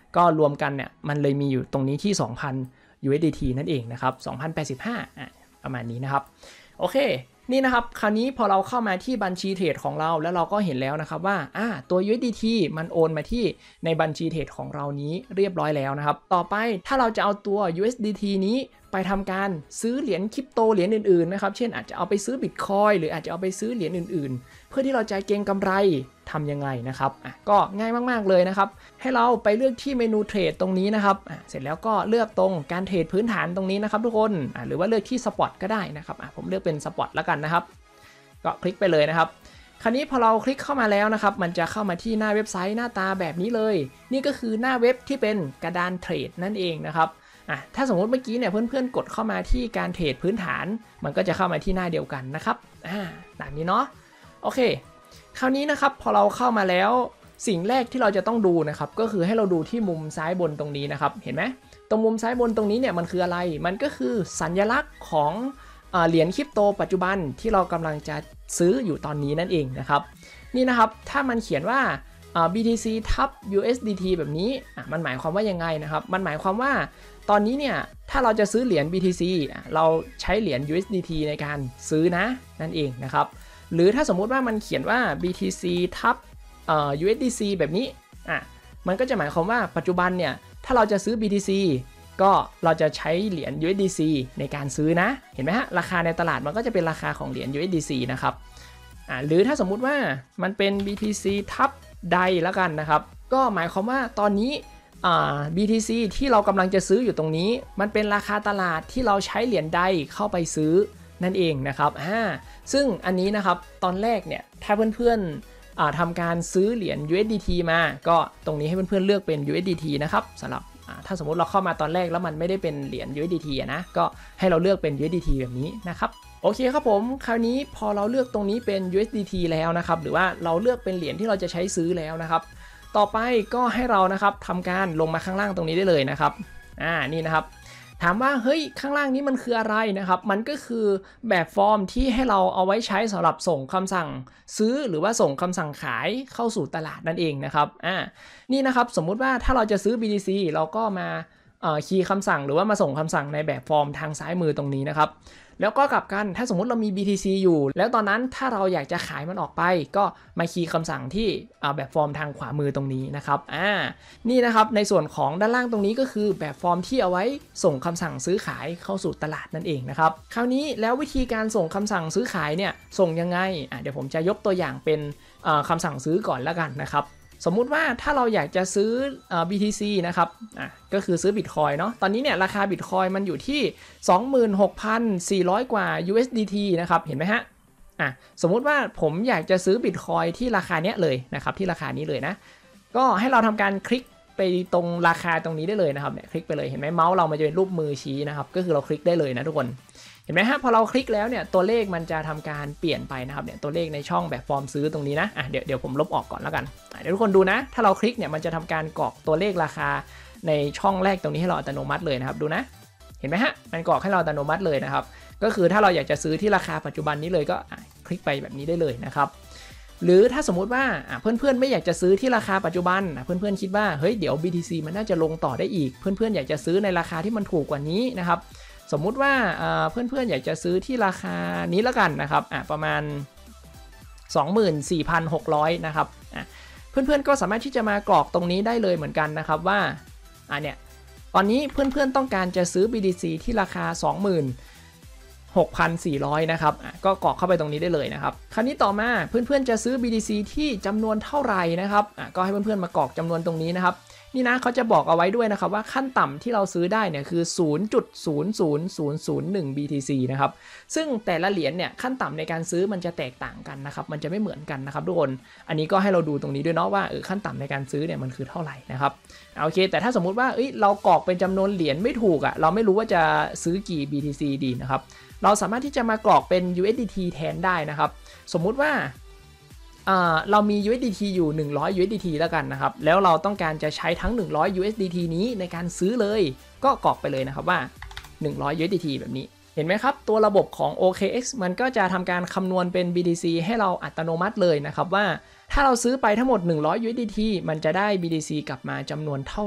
ก็รวมกันเนี่ยมันเลยมีอยู่ตรงนี้ที่ สองพัน ยู เอส ดี ที นั่นเองนะครับสองพันแปดสิบห้าอ่ะประมาณนี้นะครับโอเคนี่นะครับคราวนี้พอเราเข้ามาที่บัญชีเทรดของเราแล้วเราก็เห็นแล้วนะครับว่าอ่าตัว ยู เอส ดี ที มันโอนมาที่ในบัญชีเทรดของเรานี้เรียบร้อยแล้วนะครับต่อไปถ้าเราจะเอาตัว ยู เอส ดี ที นี้ไปทำการซื้อเหรียญคริปโตเหรียญอื่นๆนะครับเช่นอาจจะเอาไปซื้อ Bitcoin หรืออาจจะเอาไปซื้อเหรียญอื่นๆเพื่อที่เราจะเก็งกำไรทำยังไงนะครับอ่ะก็ง่ายมากๆเลยนะครับให้เราไปเลือกที่เมนูเทรดตรงนี้นะครับอ่ะเสร็จแล้วก็เลือกตรงการเทรดพื้นฐานตรงนี้นะครับทุกคนอ่ะหรือว่าเลือกที่สปอตก็ได้นะครับอ่ะผมเลือกเป็นสปอตแล้วกันนะครับก็คลิกไปเลยนะครับคราวนี้พอเราคลิกเข้ามาแล้วนะครับมันจะเข้ามาที่หน้าเว็บไซต์หน้าตาแบบนี้เลยนี่ก็คือหน้าเว็บที่เป็นกระดานเทรดนั่นเองนะครับอ่ะถ้าสมมติเมื่อกี้เนี่ยเพื่อนๆกดเข้ามาที่การเทรดพื้นฐานมันก็จะเข้ามาที่หน้าเดียวกันนะครับอ่าแบบนี้เนาะโอเคคราวนี้นะครับพอเราเข้ามาแล้วสิ่งแรกที่เราจะต้องดูนะครับก็คือให้เราดูที่มุมซ้ายบนตรงนี้นะครับเห็นไหมตรงมุมซ้ายบนตรงนี้เนี่ยมันคืออะไรมันก็คือสัญลักษณ์ของเหรียญคริปโตปัจจุบันที่เรากำลังจะซื้ออยู่ตอนนี้นั่นเองนะครับนี่นะครับถ้ามันเขียนว่า บี ที ซี ทับ ยู เอส ดี ที แบบนี้มันหมายความว่ายังไงนะครับมันหมายความว่าตอนนี้เนี่ยถ้าเราจะซื้อเหรียญ บี ที ซี เราใช้เหรียญ ยู เอส ดี ที ในการซื้อนะนั่นเองนะครับหรือถ้าสมมุติว่ามันเขียนว่า บี ที ซี ทับ ยู เอส ดี ซี แบบนี้อ่ะมันก็จะหมายความว่าปัจจุบันเนี่ยถ้าเราจะซื้อ บี ที ซี ก็เราจะใช้เหรียญ ยู เอส ดี ซี ในการซื้อนะเห็นไหมฮะราคาในตลาดมันก็จะเป็นราคาของเหรียญ ยู เอส ดี ซี นะครับอ่าหรือถ้าสมมุติว่ามันเป็น บี ที ซี ทับใดแล้วกันนะครับก็หมายความว่าตอนนี้อ่า บี ที ซี ที่เรากำลังจะซื้ออยู่ตรงนี้มันเป็นราคาตลาดที่เราใช้เหรียญใดเข้าไปซื้อนั่นเองนะครับอ่าซึ่งอันนี้นะครับตอนแรกเนี่ยถ้าเพื่อนๆทำการซื้อเหรียญ ยู เอส ดี ที มาก็ตรงนี้ให้เพื่อนๆเลือกเป็น ยู เอส ดี ที นะครับสำหรับถ้าสมมุติเราเข้ามาตอนแรกแล้วมันไม่ได้เป็นเหรียญ ยู เอส ดี ที อะนะก็ให้เราเลือกเป็น ยู เอส ดี ที แบบนี้นะครับโอเคครับผมคราวนี้พอเราเลือกตรงนี้เป็น ยู เอส ดี ที แล้วนะครับหรือว่าเราเลือกเป็นเหรียญที่เราจะใช้ซื้อแล้วนะครับต่อไปก็ให้เรานะครับทำการลงมาข้างล่างตรงนี้ได้เลยนะครับอ่านี่นะครับถามว่าเฮ้ยข้างล่างนี้มันคืออะไรนะครับมันก็คือแบบฟอร์มที่ให้เราเอาไว้ใช้สำหรับส่งคำสั่งซื้อหรือว่าส่งคำสั่งขายเข้าสู่ตลาดนั่นเองนะครับอ่านี่นะครับสมมุติว่าถ้าเราจะซื้อ บี ที ซี เราก็มาคีย์คำสั่งหรือว่ามาส่งคำสั่งในแบบฟอร์มทางซ้ายมือตรงนี้นะครับแล้วก็กลับกันถ้าสมมุติเรามี บี ที ซี อยู่แล้วตอนนั้นถ้าเราอยากจะขายมันออกไปก็มาคีย์คำสั่งที่แบบฟอร์มทางขวามือตรงนี้นะครับอ่านี่นะครับในส่วนของด้านล่างตรงนี้ก็คือแบบฟอร์มที่เอาไว้ส่งคำสั่งซื้อขายเข้าสู่ตลาดนั่นเองนะครับคราวนี้แล้ววิธีการส่งคำสั่งซื้อขายเนี่ยส่งยังไงอ่ะเดี๋ยวผมจะยกตัวอย่างเป็นคำสั่งซื้อก่อนแล้วกันนะครับสมมุติว่าถ้าเราอยากจะซื้อ บี ที ซี นะครับอ่ะก็คือซื้อ Bitcoin เนาะตอนนี้เนี่ยราคา Bitcoin มันอยู่ที่ สองหมื่นหกพันสี่ร้อย กว่า ยู เอส ดี ที นะครับเห็นไหมฮะอ่ะสมมุติว่าผมอยากจะซื้อ Bitcoin ที่ราคาเนี้ยเลยนะครับที่ราคานี้เลยนะก็ให้เราทำการคลิกไปตรงราคาตรงนี้ได้เลยนะครับเนี่ยคลิกไปเลยเห็นไหมเมาส์เรามันจะเป็นรูปมือชี้นะครับก็คือเราคลิกได้เลยนะทุกคนเห็นไหมฮะพอเราคลิกแล้วเนี่ยตัวเลขมันจะทำการเปลี่ยนไปนะครับเนี่ยตัวเลขในช่องแบบฟอร์มซื้อตรงนี้นะอ่ะเดี๋ยวเดี๋ยวผมลบออกก่อนแล้วกันเดี๋ยวทุกคนดูนะถ้าเราคลิกเนี่ยมันจะทำการกรอกตัวเลขราคาในช่องแรกตรงนี้ให้เราอัตโนมัติเลยนะครับดูนะเห็นไหมฮะมันกรอกให้เราอัตโนมัติเลยนะครับก็คือถ้าเราอยากจะซื้อที่ราคาปัจจุบันนี้เลยก็คลิกไปแบบนี้ได้เลยนะครับหรือถ้าสมมุติว่าเพื่อนๆไม่อยากจะซื้อที่ราคาปัจจุบันเพื่อนๆคิดว่าเฮ้ยเดี๋ยว บี ที ซี มันน่าจะลงต่อได้อีกเพื่อนๆอยากจะซื้อในราคาที่มันถูกกว่านี้นะครับสมมุติว่าเพื่อนๆอยากจะซื้อที่ราคานี้แล้วกันนะครับประมาณ สองหมื่นสี่พันหกร้อย นะครับเพื่อนๆก็สามารถที่จะมากรอกตรงนี้ได้เลยเหมือนกันนะครับว่าอ่ะเนี่ยตอนนี้เพื่อนๆต้องการจะซื้อ บี ที ซี ที่ราคา สองหมื่นหกพันสี่ร้อย นะครับก็กรอกเข้าไปตรงนี้ได้เลยนะครับคราวนี้ต่อมาเพื่อนๆจะซื้อ บี ที ซี ที่จำนวนเท่าไหร่นะครับก็ให้เพื่อนๆมากรอกจำนวนตรงนี้นะครับนี่นะเขาจะบอกเอาไว้ด้วยนะครับว่าขั้นต่ำที่เราซื้อได้เนี่ยคือ ศูนย์จุดศูนย์ศูนย์ศูนย์ศูนย์หนึ่ง บี ที ซี นะครับซึ่งแต่ละเหรียญเนี่ยขั้นต่ำในการซื้อมันจะแตกต่างกันนะครับมันจะไม่เหมือนกันนะครับทุกคนอันนี้ก็ให้เราดูตรงนี้ด้วยเนาะว่าเออขั้นต่ำในการซื้อเนี่ยมันคือเท่าไหร่นะครับโอเคแต่ถ้าสมมุติว่าเอ้ยเรากรอกเป็นจำนวนเหรียญไม่ถูกอ่ะเราไม่รู้ว่าจะซื้อกี่ บี ที ซี ดีนะครับเราสามารถที่จะมากรอกเป็น ยู เอส ดี ที แทนได้นะครับสมมุติว่าเรามี ยู เอส ดี ที อยู่หนึ่งร้อย ยู เอส ดี ที แล้วกันนะครับแล้วเราต้องการจะใช้ทั้งหนึ่งร้อย ยู เอส ดี ที นี้ในการซื้อเลยก็กรอกไปเลยนะครับว่าหนึ่งร้อย ยู เอส ดี ที แบบนี้เห็นไหมครับตัวระบบของ โอ เค เอ็กซ์ มันก็จะทำการคำนวณเป็น บี ที ซี ให้เราอัตโนมัติเลยนะครับว่าถ้าเราซื้อไปทั้งหมดหนึ่งร้อย ยู เอส ดี ที มันจะได้ บี ที ซี กลับมาจำนวนเท่าไหร่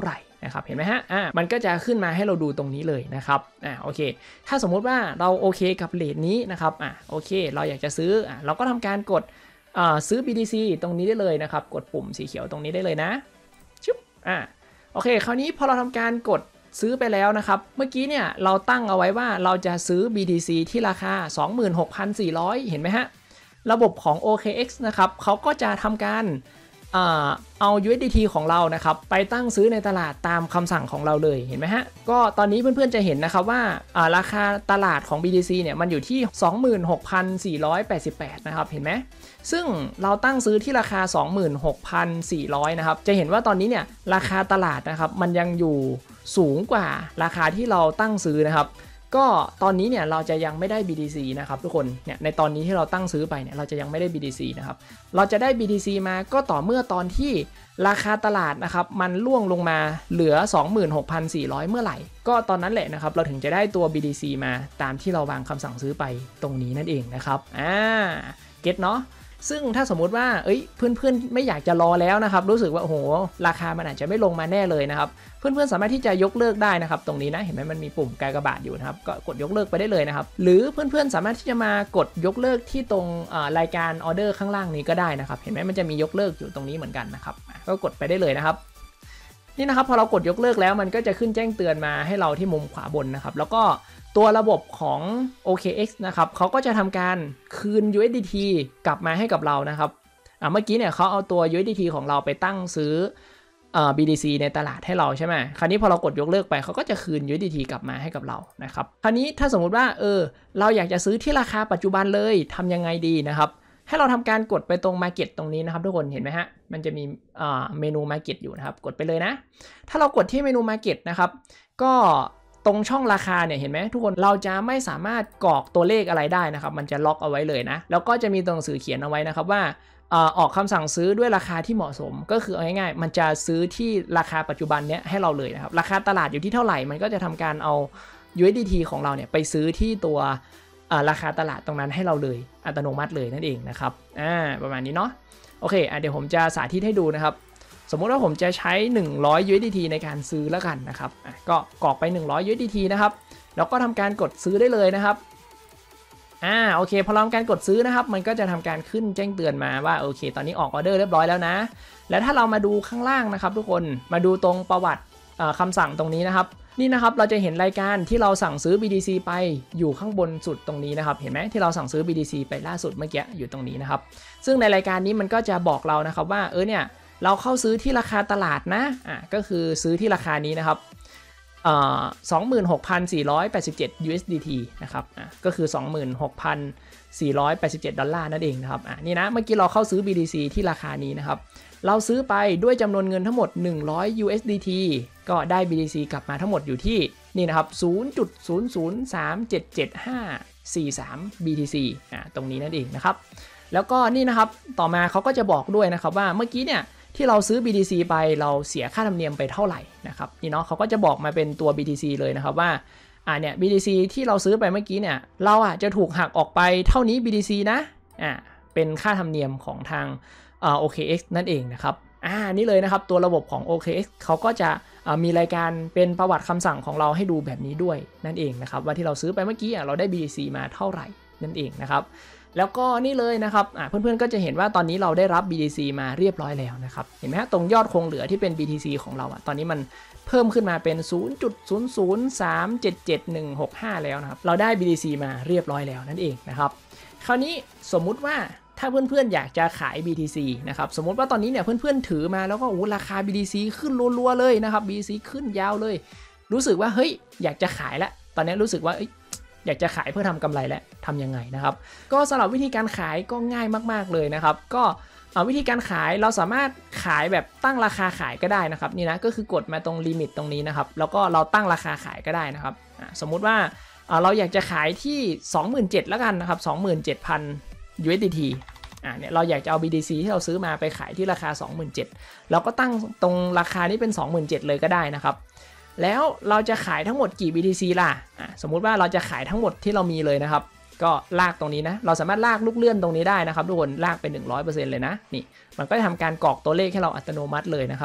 นะครับเห็นไหมฮะอ่ามันก็จะขึ้นมาให้เราดูตรงนี้เลยนะครับอ่าโอเคถ้าสมมุติว่าเราโอเคกับเรทนี้นะครับอ่าโอเคเราอยากจะซื้ออ่าเราก็ทำการกดอ่าซื้อ บี ที ซี ตรงนี้ได้เลยนะครับกดปุ่มสีเขียวตรงนี้ได้เลยนะชุบอ่าโอเคคราวนี้พอเราทำการกดซื้อไปแล้วนะครับเมื่อกี้เนี่ยเราตั้งเอาไว้ว่าเราจะซื้อ บี ที ซี ที่ราคา สองหมื่นหกพันสี่ร้อย เห็นไหมฮะระบบของ โอ เค เอ็กซ์ นะครับเขาก็จะทำการเอา ยู เอส ดี ที ของเรานะครับไปตั้งซื้อในตลาดตามคำสั่งของเราเลยเห็นไหมฮะก็ตอนนี้เพื่อนๆจะเห็นนะครับว่าราคาตลาดของ บี ที ซี เนี่ยมันอยู่ที่ สองหมื่นหกพันสี่ร้อยแปดสิบแปด นะครับเห็นไหมซึ่งเราตั้งซื้อที่ราคา สองหมื่นหกพันสี่ร้อย นะครับจะเห็นว่าตอนนี้เนี่ยราคาตลาดนะครับมันยังอยู่สูงกว่าราคาที่เราตั้งซื้อนะครับก็ตอนนี้เนี่ยเราจะยังไม่ได้ บี ที ซี นะครับทุกคนเนี่ยในตอนนี้ที่เราตั้งซื้อไปเนี่ยเราจะยังไม่ได้ บี ที ซี นะครับเราจะได้ บี ที ซี มาก็ต่อเมื่อตอนที่ราคาตลาดนะครับมันล่วงลงมาเหลือ สองหมื่นหกพันสี่ร้อย เมื่อไหร่ก็ตอนนั้นแหละนะครับเราถึงจะได้ตัว บี ที ซี มาตามที่เราวางคำสั่งซื้อไปตรงนี้นั่นเองนะครับอ่าเก็ตเนาะซึ่งถ้าสมมุติว่าเอ้ยเพื่อนๆไม่อยากจะรอแล้วนะครับรู้สึกว่าโอ้โหราคามันอาจจะไม่ลงมาแน่เลยนะครับเพื่อนๆสามารถที่จะยกเลิกได้นะครับตรงนี้นะเห็นไหมมันมีปุ่มกากบาทอยู่นะครับก็กดยกเลิกไปได้เลยนะครับหรือเพื่อนๆสามารถที่จะมากดยกเลิกที่ตรงรายการออเดอร์ข้างล่างนี้ก็ได้นะครับเห็นไหมมันจะมียกเลิกอยู่ตรงนี้เหมือนกันนะครับก็กดไปได้เลยนะครับนี่นะครับพอเรากดยกเลิกแล้วมันก็จะขึ้นแจ้งเตือนมาให้เราที่มุมขวาบนนะครับแล้วก็ตัวระบบของ โอ เค เอ็กซ์ นะครับเขาก็จะทำการคืน ยู เอส ดี ที กลับมาให้กับเรานะครับอ่าเมื่อกี้เนี่ยเขาเอาตัว ยู เอส ดี ที ของเราไปตั้งซื้อเอ่อ บี ที ซี ในตลาดให้เราใช่ไหมคราวนี้พอเรากดยกเลิกไปเขาก็จะคืน ยู เอส ดี ที กลับมาให้กับเรานะครับคราวนี้ถ้าสมมุติว่าเออเราอยากจะซื้อที่ราคาปัจจุบันเลยทำยังไงดีนะครับให้เราทำการกดไปตรง Market ตรงนี้นะครับทุกคนเห็นไหมฮะมันจะมีเมนู Market อยู่นะครับกดไปเลยนะถ้าเรากดที่เมนู Market นะครับก็ตรงช่องราคาเนี่ยเห็นไหมทุกคนเราจะไม่สามารถกรอกตัวเลขอะไรได้นะครับมันจะล็อกเอาไว้เลยนะแล้วก็จะมีตัวหนังสือเขียนเอาไว้นะครับว่าออกคำสั่งซื้อด้วยราคาที่เหมาะสมก็คือเอาง่ายๆมันจะซื้อที่ราคาปัจจุบันเนี้ยให้เราเลยนะครับราคาตลาดอยู่ที่เท่าไหร่มันก็จะทำการเอา ยู เอส ดี ที ของเราเนี่ยไปซื้อที่ตัวราคาตลาดตรงนั้นให้เราเลยอัตโนมัติเลยนั่นเองนะครับอ่าประมาณนี้เนาะโอเคอ่ะเดี๋ยวผมจะสาธิตให้ดูนะครับสมมุติว่าผมจะใช้หนึ่งร้อย ยู เอส ดี ที ในการซื้อแล้วกันนะครับอ่ะก็กรอกไปหนึ่งร้อย ยู เอส ดี ที นะครับแล้วก็ทำการกดซื้อได้เลยนะครับอ่าโอเคพอเราทำการกดซื้อนะครับมันก็จะทำการขึ้นแจ้งเตือนมาว่าโอเคตอนนี้ออกออเดอร์เรียบร้อยแล้วนะแล้วถ้าเรามาดูข้างล่างนะครับทุกคนมาดูตรงประวัติคำสั่งตรงนี้นะครับนี่นะครับเราจะเห็นรายการที่เราสั่งซื้อ บี ที ซี ไปอยู่ข้างบนสุดตรงนี้นะครับเห็นไหมที่เราสั่งซื้อ บี ที ซี ไปล่าสุดเมื่อกี้อยู่ตรงนี้นะครับซึ่งในรายการนี้มันก็จะบอกเรานะครับว่าเออเนี่ยเราเข้าซื้อที่ราคาตลาดนะอ่ะก็คือซื้อที่ราคานี้นะครับเอ่อ สองหมื่นหกพันสี่ร้อยแปดสิบเจ็ด ยู เอส ดี ที นะครับอ่ะก็คือ สองหมื่นหกพันสี่ร้อยแปดสิบเจ็ด ดอลลาร์นั่นเองนะครับอ่ะนี่นะเมื่อกี้เราเข้าซื้อ บี ที ซี ที่ราคานี้นะครับเราซื้อไปด้วยจำนวนเงินทั้งหมดหนึ่งร้อย ยู เอส ดี ที ก็ได้ บี ที ซี กลับมาทั้งหมดอยู่ที่นี่นะครับ ศูนย์จุดศูนย์ศูนย์สามเจ็ดเจ็ดห้าสี่สาม บี ที ซี อ่ะตรงนี้นั่นเองนะครับแล้วก็นี่นะครับต่อมาเขาก็จะบอกด้วยนะครับว่าเมื่อกี้เนี่ยที่เราซื้อ บี ที ซี ไปเราเสียค่าธรรมเนียมไปเท่าไหร่นะครับนี่เนาะเขาก็จะบอกมาเป็นตัว บี ที ซี เลยนะครับว่าอ่าเนี่ย บี ที ซี ที่เราซื้อไปเมื่อกี้เนี่ยเราอ่ะจะถูกหักออกไปเท่านี้ บี ที ซี นะอ่าเป็นค่าธรรมเนียมของทางอ่า โอ เค เอ็กซ์ นั่นเองนะครับอ่านี่เลยนะครับตัวระบบของ โอ เค เอ็กซ์ เขาก็จะมีรายการเป็นประวัติคำสั่งของเราให้ดูแบบนี้ด้วยนั่นเองนะครับว่าที่เราซื้อไปเมื่อกี้เราได้ บี ที ซี มาเท่าไหร่นั่นเองนะครับแล้วก็นี่เลยนะครับเพื่อนๆก็จะเห็นว่าตอนนี้เราได้รับ บี ที ซี มาเรียบร้อยแล้วนะครับเห็นไหมฮะตรงยอดคงเหลือที่เป็น บี ที ซี ของเราอะตอนนี้มันเพิ่มขึ้นมาเป็น ศูนย์จุดศูนย์ศูนย์สามเจ็ดเจ็ดหนึ่งหกห้า แล้วนะครับเราได้ บี ที ซี มาเรียบร้อยแล้วนั่นเองนะครับคราวนี้สมมุติว่าถ้าเพื่อนๆอยากจะขาย บี ที ซี นะครับสมมติว่าตอนนี้เนี่ยเพื่อนๆถือมาแล้วก็โอ้ราคา บี ที ซี ขึ้นรัวๆเลยนะครับ บี ที ซี ขึ้นยาวเลยรู้สึกว่าเฮ้ยอยากจะขายแล้วตอนนี้รู้สึกว่าอยากจะขายเพื่อทำกำไรแล้วทำยังไงนะครับก็สำหรับวิธีการขายก็ง่ายมากๆเลยนะครับก็วิธีการขายเราสามารถขายแบบตั้งราคาขายก็ได้นะครับนี่นะก็คือกดมาตรงลิมิตตรงนี้นะครับแล้วก็เราตั้งราคาขายก็ได้นะครับสมมุติว่าเราอยากจะขายที่ สองหมื่นเจ็ดพัน แล้วกันนะครับ สองหมื่นเจ็ดพัน ยู เอส ดี ที อ่าเนี่ยเราอยากจะเอา บี ที ซี ที่เราซื้อมาไปขายที่ราคา สองหมื่นเจ็ดพัน เราก็ตั้งตรงราคานี้เป็น สองหมื่นเจ็ดพัน เลยก็ได้นะครับแล้วเราจะขายทั้งหมดกี่ บี ที ซี ล่ะอ่ะสมมุติว่าเราจะขายทั้งหมดที่เรามีเลยนะครับก็ลากตรงนี้นะเราสามารถลากลูกเลื่อนตรงนี้ได้นะครับทุกคนลากเป็น หนึ่งร้อยเปอร์เซ็นต์ เลยนะนี่มันก็จะทำการกรอกตัวเลขให้เราอัตโนมัติเลยนะครับ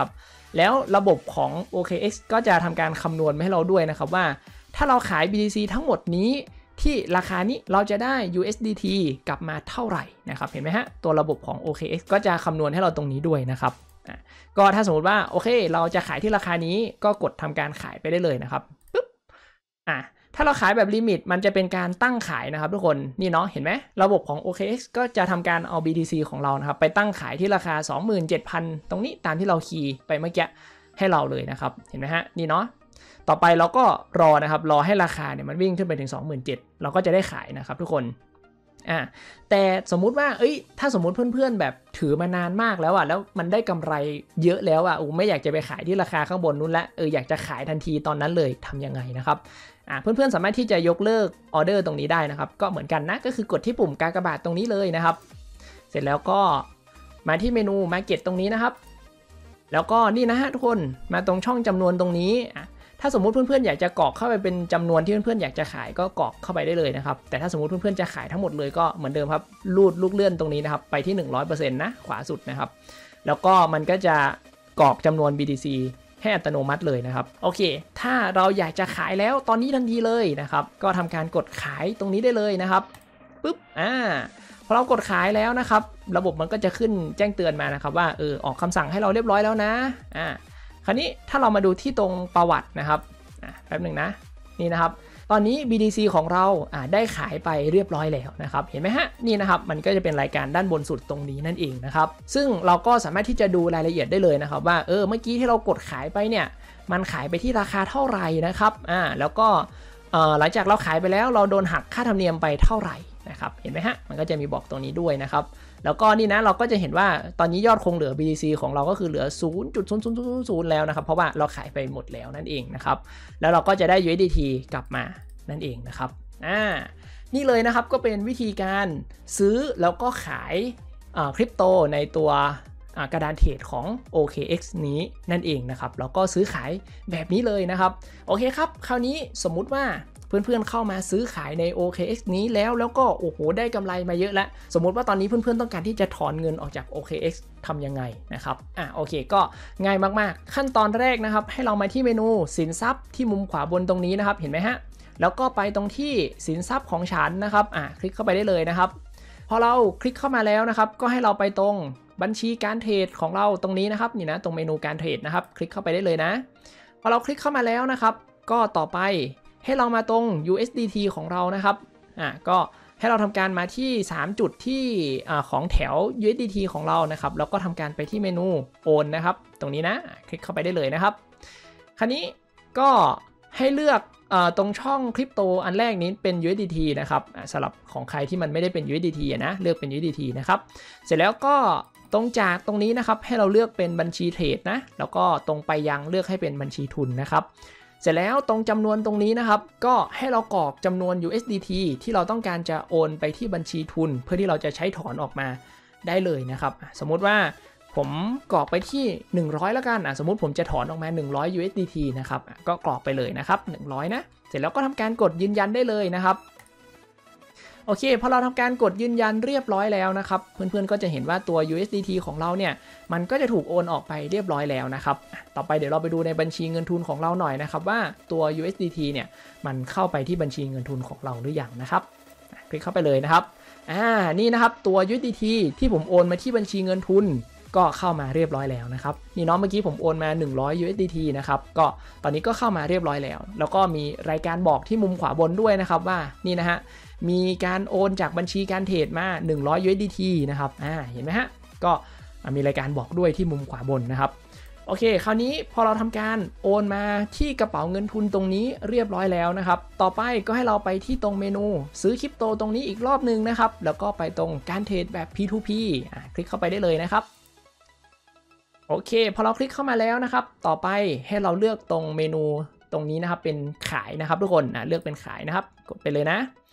แล้วระบบของ โอ เค เอ็กซ์ ก็จะทำการคำนวณมาให้เราด้วยนะครับว่าถ้าเราขาย บี ที ซี ทั้งหมดนี้ที่ราคานี้เราจะได้ ยู เอส ดี ที กลับมาเท่าไหร่นะครับเห็นไหมฮะตัวระบบของ โอ เค เอ็กซ์ ก็จะคำนวณให้เราตรงนี้ด้วยนะครับก็ถ้าสมมติว่าโอเคเราจะขายที่ราคานี้ก็กดทำการขายไปได้เลยนะครับปึ๊บอ่ะถ้าเราขายแบบลิมิตมันจะเป็นการตั้งขายนะครับทุกคนนี่เนาะเห็นไหมระบบของ โอ เค เอ็กซ์ ก็จะทำการเอา บี ที ซี ของเรานะครับไปตั้งขายที่ราคา สองหมื่นเจ็ดพัน ตรงนี้ตามที่เราคีย์ไปเมื่อกี้ให้เราเลยนะครับเห็นไหมฮะนี่เนาะต่อไปเราก็รอนะครับรอให้ราคาเนี่ยมันวิ่งขึ้นไปถึง สองหมื่นเจ็ดพัน เราก็จะได้ขายนะครับทุกคนอ่าแต่สมมุติว่าเอ้ยถ้าสมมุติเพื่อนๆแบบถือมานานมากแล้วอ่ะแล้วมันได้กำไรเยอะแล้วอ่ะอูไม่อยากจะไปขายที่ราคาข้างบนนู้นละเอออยากจะขายทันทีตอนนั้นเลยทำยังไงนะครับอ่าเพื่อนๆสามารถที่จะยกเลิกออเดอร์ตรงนี้ได้นะครับก็เหมือนกันนะก็คือกดที่ปุ่มกากบาทตรงนี้เลยนะครับเสร็จแล้วก็มาที่เมนู Market ตรงนี้นะครับแล้วก็นี่นะฮะทุกคนมาตรงช่องจำนวนตรงนี้อ่ะถ้าสมมุติเพื่อนๆอยากจะกรอกเข้าไปเป็นจำนวนที่เพื่อนๆอยากจะขายก็กรอกเข้าไปได้เลยนะครับแต่ถ้าสมมุติเพื่อนๆจะขายทั้งหมดเลยก็เหมือนเดิมครับลูดลูกเลื่อนตรงนี้นะครับไปที่ หนึ่งร้อยเปอร์เซ็นต์ นะขวาสุดนะครับแล้วก็มันก็จะกรอกจำนวน บี ที ซี ให้อัตโนมัติเลยนะครับโอเคถ้าเราอยากจะขายแล้วตอนนี้ทันทีเลยนะครับก็ทำการกดขายตรงนี้ได้เลยนะครับปึ๊บอ่าพอเรากดขายแล้วนะครับระบบมันก็จะขึ้นแจ้งเตือนมานะครับว่าเออออกคำสั่งให้เราเรียบร้อยแล้วนะอ่าคราวนี้ถ้าเรามาดูที่ตรงประวัตินะครับแป๊บหนึ่งนะนี่นะครับตอนนี้ บี ที ซี ของเราได้ขายไปเรียบร้อยแล้วนะครับเห็นไหมฮะนี่นะครับมันก็จะเป็นรายการด้านบนสุดตรงนี้นั่นเองนะครับซึ่งเราก็สามารถที่จะดูรายละเอียดได้เลยนะครับว่าเออเมื่อกี้ที่เรากดขายไปเนี่ยมันขายไปที่ราคาเท่าไหร่นะครับอ่าแล้วก็หลังจากเราขายไปแล้วเราโดนหักค่าธรรมเนียมไปเท่าไหร่นะครับเห็นไหมฮะมันก็จะมีบอกตรงนี้ด้วยนะครับแล้วก็นี่นะเราก็จะเห็นว่าตอนนี้ยอดคงเหลือ บี ที ซี ของเราก็คือเหลือ ศูนย์จุดศูนย์ศูนย์ศูนย์ แล้วนะครับเพราะว่าเราขายไปหมดแล้วนั่นเองนะครับแล้วเราก็จะได้ ยู เอส ดี ที กลับมานั่นเองนะครับอ่านี่เลยนะครับก็เป็นวิธีการซื้อแล้วก็ขายคริปโตในตัวกระดานเทรดของ โอ เค เอ็กซ์ นี้นั่นเองนะครับแล้วก็ซื้อขายแบบนี้เลยนะครับโอเคครับคราวนี้สมมุติว่าเพื่อนๆเข้ามาซื้อขายใน โอ เค เอ็กซ์ นี้แล้วแล้วก็โอ้โหได้กำไรมาเยอะแล้วสมมุติว่าตอนนี้เพื่อนๆต้องการที่จะถอนเงินออกจาก โอ เค เอ็กซ์ ทำยังไงนะครับอ่ะโอเคก็ง่ายมากๆขั้นตอนแรกนะครับให้เรามาที่เมนูสินทรัพย์ที่มุมขวาบนตรงนี้นะครับเห็นไหมฮะแล้วก็ไปตรงที่สินทรัพย์ของฉันนะครับอ่ะคลิกเข้าไปได้เลยนะครับพอเราคลิกเข้ามาแล้วนะครับก็ให้เราไปตรงบัญชีการเทรดของเราตรงนี้นะครับนี่นะตรงเมนูการเทรดนะครับคลิกเข้าไปได้เลยนะพอเราคลิกเข้ามาแล้วนะครับก็ต่อไปให้เรามาตรง ยู เอส ดี ที ของเรานะครับอ่ะก็ให้เราทำการมาที่สามจุดที่ของแถว ยู เอส ดี ที ของเรานะครับแล้วก็ทำการไปที่เมนูโอนนะครับตรงนี้นะคลิกเข้าไปได้เลยนะครับคราวนี้ก็ให้เลือกตรงช่องคริปโตอันแรกนี้เป็น ยู เอส ดี ที นะครับสำหรับของใครที่มันไม่ได้เป็น ยู เอส ดี ที นะเลือกเป็น ยู เอส ดี ที นะครับเสร็จแล้วก็ตรงจากตรงนี้นะครับให้เราเลือกเป็นบัญชีเทรดนะแล้วก็ตรงไปยังเลือกให้เป็นบัญชีทุนนะครับเสร็จแล้วตรงจำนวนตรงนี้นะครับก็ให้เรากรอกจำนวน ยู เอส ดี ที ที่เราต้องการจะโอนไปที่บัญชีทุนเพื่อที่เราจะใช้ถอนออกมาได้เลยนะครับสมมุติว่าผมกรอกไปที่หนึ่งร้อยแล้วกันอ่ะสมมุติผมจะถอนออกมาหนึ่งร้อย ยู เอส ดี ที นะครับก็กรอกไปเลยนะครับหนึ่งร้อยนะเสร็จแล้วก็ทำการกดยืนยันได้เลยนะครับโอเคพอเราทำการกดยืนยันเรียบร้อยแล้วนะครับเพื่อนๆก็จะเห็นว่าตัว ยู เอส ดี ที ของเราเนี่ยมันก็จะถูกโอนออกไปเรียบร้อยแล้วนะครับต่อไปเดี๋ยวเราไปดูในบัญชีเงินทุนของเราหน่อยนะครับว่าตัว ยู เอส ดี ที เนี่ยมันเข้าไปที่บัญชีเงินทุนของเราหรือยังนะครับคลิกเข้าไปเลยนะครับอ่านี่นะครับตัว ยู เอส ดี ที ที่ผมโอนมาที่บัญชีเงินทุนก็เข้ามาเรียบร้อยแล้วนะครับนี่เนาะเมื่อกี้ผมโอนมาหนึ่งร้อย ยู เอส ดี ที นะครับก็ตอนนี้ก็เข้ามาเรียบร้อยแล้วแล้วก็มีรายการบอกที่มุมขวาบนด้วยนะครับว่านี่นะฮะมีการโอนจากบัญชีการเทรดมาหนึ่งร้อย ยู เอส ดี ที นะครับอ่าเห็นไหมฮะก็มีรายการบอกด้วยที่มุมขวาบนนะครับโอเคคราวนี้พอเราทำการโอนมาที่กระเป๋าเงินทุนตรงนี้เรียบร้อยแล้วนะครับต่อไปก็ให้เราไปที่ตรงเมนูซื้อคริปโตตรงนี้อีกรอบนึงนะครับแล้วก็ไปตรงการเทรดแบบ พี ทู พี อ่าคลิกเข้าไปได้เลยนะครับโอเคพอเราคลิกเข้ามาแล้วนะครับต่อไปให้เราเลือกตรงเมนูตรงนี้นะครับเป็นขายนะครับทุกคนอ่ะเลือกเป็นขายนะครับกดไปเลยนะ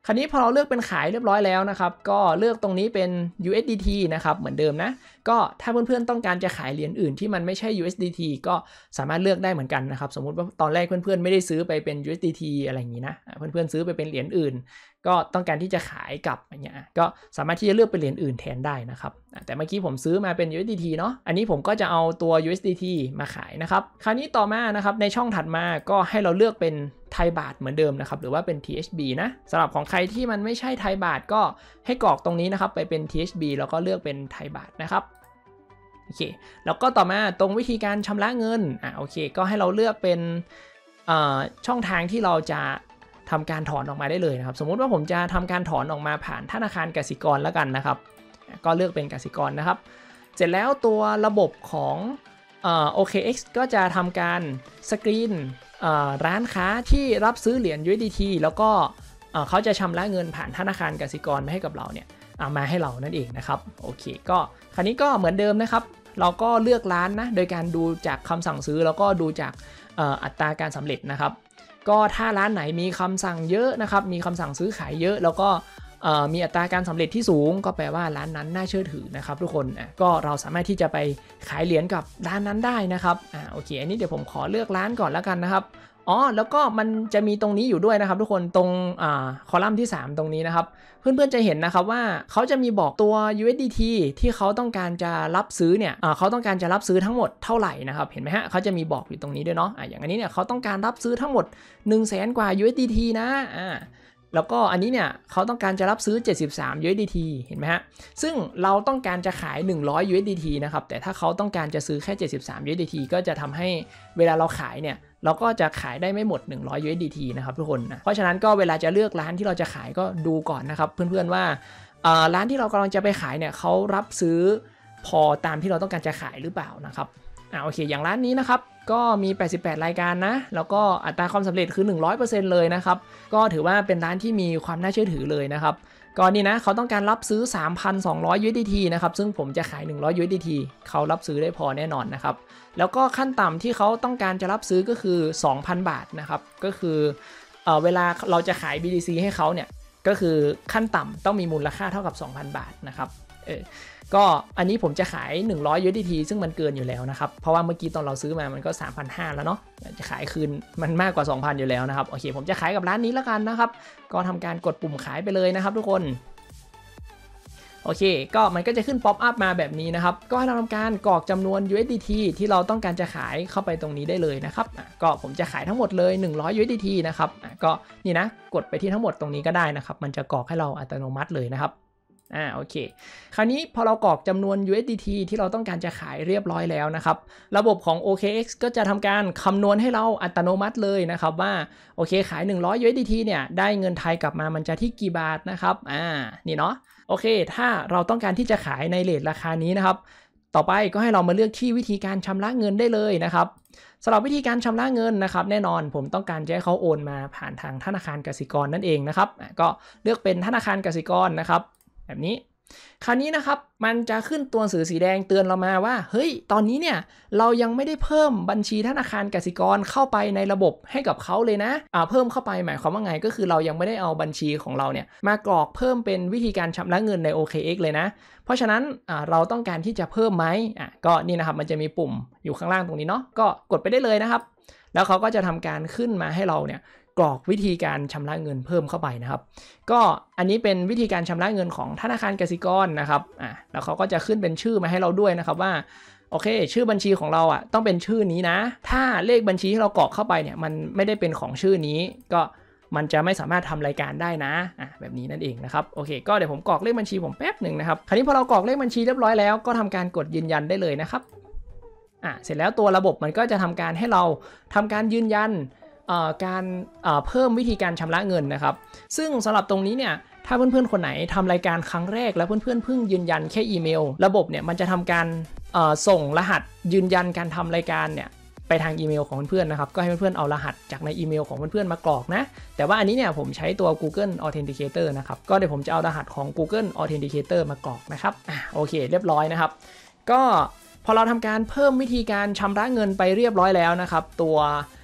คราวนี้พอเราเลือกเป็นขายเรียบร้อยแล้วนะครับก็เลือกตรงนี้เป็น ยู เอส ดี ที นะครับเหมือนเดิมนะก็ถ้าเพื่อนๆต้องการจะขายเหรียญอื่นที่มันไม่ใช่ ยู เอส ดี ที ก็สามารถเลือกได้เหมือนกันนะครับสมมุติว่าตอนแรกเพื่อนๆไม่ได้ซื้อไปเป็น ยู เอส ดี ที อะไรอย่างนี้นะเพื่อนๆซื้อไปเป็นเหรียญอื่นก็ต้องการที่จะขายกลับอย่างเงี้ยก็สามารถที่จะเลือกเป็นเหรียญอื่นแทนได้นะครับแต่เมื่อกี้ผมซื้อมาเป็น ยู เอส ดี ที เนาะอันนี้ผมก็จะเอาตัว ยู เอส ดี ที มาขายนะครับคราวนี้ต่อมานะครับในช่องถัดมาก็ให้เราเลือกเป็นไทยบาทเหมือนเดิมนะครับหรือว่าเป็น ที เอช บี นะสำหรับของใครที่มันไม่ใช่ไทยบาทก็ให้กรอกตรงนี้นะครับไปเป็น ที เอช บี แล้วก็เลือกเป็นไทยบาทนะครับโอเคแล้วก็ต่อมาตรงวิธีการชำระเงินอ่ะโอเคก็ให้เราเลือกเป็นช่องทางที่เราจะทำการถอนออกมาได้เลยนะครับสมมุติว่าผมจะทำการถอนออกมาผ่านธนาคารกสิกรแล้วกันนะครับก็เลือกเป็นกสิกรนะครับเสร็จแล้วตัวระบบของเอ่อ โอ เค เอ็กซ์ ก็จะทำการสกรีนร้านค้าที่รับซื้อเหรียญ ยู เอส ดี ที แล้วก็เขาจะชำระเงินผ่านธนาคารกสิกรมาให้กับเราเนี่ยมาให้เรานั่นเองนะครับโอเคก็คราวนี้ก็เหมือนเดิมนะครับเราก็เลือกร้านนะโดยการดูจากคำสั่งซื้อแล้วก็ดูจากอัตราการสำเร็จนะครับก็ถ้าร้านไหนมีคำสั่งเยอะนะครับมีคำสั่งซื้อขายเยอะแล้วก็มีอัตราการสำเร็จที่สูงก็แปลว่าร้านนั้นน่าเชื่อถือนะครับทุกคนก็เราสามารถที่จะไปขายเหรียญกับร้านนั้นได้นะครับอ่าโอเคอันนี้เดี๋ยวผมขอเลือกร้านก่อนแล้วกันนะครับอ๋อแล้วก็มันจะมีตรงนี้อยู่ด้วยนะครับทุกคนตรงอ่าคอลัมน์ที่สามตรงนี้นะครับเพื่อนๆจะเห็นนะครับว่าเขาจะมีบอกตัว ยู เอส ดี ที ที่เขาต้องการจะรับซื้อเนี่ยอ่าเขาต้องการจะรับซื้อทั้งหมดเท่าไหร่นะครับเห็นไหมฮะเขาจะมีบอกอยู่ตรงนี้ด้วยเนาะอ่าอย่างอันนี้เนี่ยเขาต้องการรับซื้อทั้งหมด หนึ่งแสน กว่า ยู เอส ดี ที นะอ่าแล้วก็อันนี้เนี่ยเขาต้องการจะรับซื้อเจ็ดสิบสาม ยู เอส ดี ที เห็นไหมฮะซึ่งเราต้องการจะขายหนึ่งร้อย ยู เอส ดี ที นะครับแต่ถ้าเขาต้องการจะซื้อแค่เจ็ดสิบสาม ยู เอส ดี ที ก็จะทำให้เวลาเราขายเนี่ยเราก็จะขายได้ไม่หมดหนึ่งร้อย ยู เอส ดี ที นะครับทุกคนนะเพราะฉะนั้นก็เวลาจะเลือกร้านที่เราจะขายก็ดูก่อนนะครับเพื่อนๆว่าร้านที่เรากำลังจะไปขายเนี่ยเขารับซื้อพอตามที่เราต้องการจะขายหรือเปล่านะครับอ่าโอเคอย่างร้านนี้นะครับก็มีแปดสิบแปดรายการนะแล้วก็อัตราความสำเร็จคือ หนึ่งร้อยเปอร์เซ็นต์ เลยนะครับก็ถือว่าเป็นร้านที่มีความน่าเชื่อถือเลยนะครับก็นี่นะเขาต้องการรับซื้อ สามพันสองร้อย ยู เอส ดี ที นะครับซึ่งผมจะขายหนึ่งร้อย ยู เอส ดี ที เขารับซื้อได้พอแน่นอนนะครับแล้วก็ขั้นต่ำที่เขาต้องการจะรับซื้อก็คือ สองพัน บาทนะครับก็คือเอ่อเวลาเราจะขาย บี ที ซี ให้เขาเนี่ยก็คือขั้นต่ำต้องมีมูลค่าเท่ากับ สองพัน บาทนะครับเออก็อันนี้ผมจะขายหนึ่งร้อย ยู เอส ดี ที ซึ่งมันเกินอยู่แล้วนะครับเพราะว่าเมื่อกี้ตอนเราซื้อมามันก็ สามพันห้าร้อย แล้วเนาะจะขายคืนมันมากกว่า สองพัน อยู่แล้วนะครับโอเคผมจะขายกับร้านนี้แล้วกันนะครับก็ทำการกดปุ่มขายไปเลยนะครับทุกคนโอเคก็มันก็จะขึ้นป๊อปอัพมาแบบนี้นะครับก็ให้เราทำการกรอกจำนวน ยู เอส ดี ที ที่เราต้องการจะขายเข้าไปตรงนี้ได้เลยนะครับก็ผมจะขายทั้งหมดเลยหนึ่งร้อย ยู เอส ดี ที นะครับก็นี่นะกดไปที่ทั้งหมดตรงนี้ก็ได้นะครับมันจะกรอกให้เราอัตโนมัติเลยนะครับอ่าโอเคคราวนี้พอเรากรอกจำนวน ยู เอส ดี ที ที่เราต้องการจะขายเรียบร้อยแล้วนะครับระบบของ โอ เค เอ็กซ์ ก็จะทำการคำนวณให้เราอัตโนมัติเลยนะครับว่าโอเคขายหนึ่งร้อย ยู เอส ดี ที เนี่ยได้เงินไทยกลับมามันจะที่กี่บาทนะครับอ่านี่เนาะโอเคถ้าเราต้องการที่จะขายในเรทราคานี้นะครับต่อไปก็ให้เรามาเลือกที่วิธีการชำระเงินได้เลยนะครับสำหรับวิธีการชำระเงินนะครับแน่นอนผมต้องการจะให้เขาโอนมาผ่านทางธนาคารกสิกรนั่นเองนะครับก็เลือกเป็นธนาคารกสิกรนะครับแบบนี้คราวนี้นะครับมันจะขึ้นตัวหนังสือสีแดงเตือนเรามาว่าเฮ้ยตอนนี้เนี่ยเรายังไม่ได้เพิ่มบัญชีธนาคารกสิกรเข้าไปในระบบให้กับเขาเลยนะอ่าเพิ่มเข้าไปหมายความว่าไงก็คือเรายังไม่ได้เอาบัญชีของเราเนี่ยมากรอกเพิ่มเป็นวิธีการชำระเงินใน โอ เค เอ็กซ์ เลยนะเพราะฉะนั้นอ่าเราต้องการที่จะเพิ่มไหมอ่ะก็นี่นะครับมันจะมีปุ่มอยู่ข้างล่างตรงนี้เนาะก็กดไปได้เลยนะครับแล้วเขาก็จะทำการขึ้นมาให้เราเนี่ยกรอกวิธีการชำระเงินเพิ่มเข้าไปนะครับก็อันนี้เป็นวิธีการชำระเงินของธนาคารกสิกรนะครับอ่ะแล้วเขาก็จะขึ้นเป็นชื่อมาให้เราด้วยนะครับว่าโอเคชื่อบัญชีของเราอ่ะต้องเป็นชื่อนี้นะถ้าเลขบัญชีที่เรากรอกเข้าไปเนี่ยมันไม่ได้เป็นของชื่อนี้ก็มันจะไม่สามารถทำรายการได้นะอ่ะแบบนี้นั่นเองนะครับโอเคก็เดี๋ยวผมกรอกเลขบัญชีผมแป๊บหนึ่งนะครับคราวนี้พอเรากรอกเลขบัญชีเรียบร้อยแล้วก็ทำการกดยืนยันได้เลยนะครับอ่ะเสร็จแล้วตัวระบบมันก็จะทำการให้เราทำการยืนยันการเพิ่มวิธีการชำระเงินนะครับซึ่งสำหรับตรงนี้เนี่ยถ้าเพื่อนๆคนไหนทำรายการครั้งแรกแล้วเพื่อนๆเพิ่งยืนยันแค่อีเมลระบบเนี่ยมันจะทำการส่งรหัสยืนยันการทำรายการเนี่ยไปทางอีเมลของเพื่อนๆนะครับก็ให้เพื่อนๆเอารหัสจากในอีเมลของเพื่อนๆมากรอกนะแต่ว่าอันนี้เนี่ยผมใช้ตัว Google Authenticator นะครับก็เดี๋ยวผมจะเอารหัสของ Google Authenticator มากรอกนะครับอ่ะโอเคเรียบร้อยนะครับก็พอเราทำการเพิ่มวิธีการชำระเงินไปเรียบร้อยแล้วนะครับตัว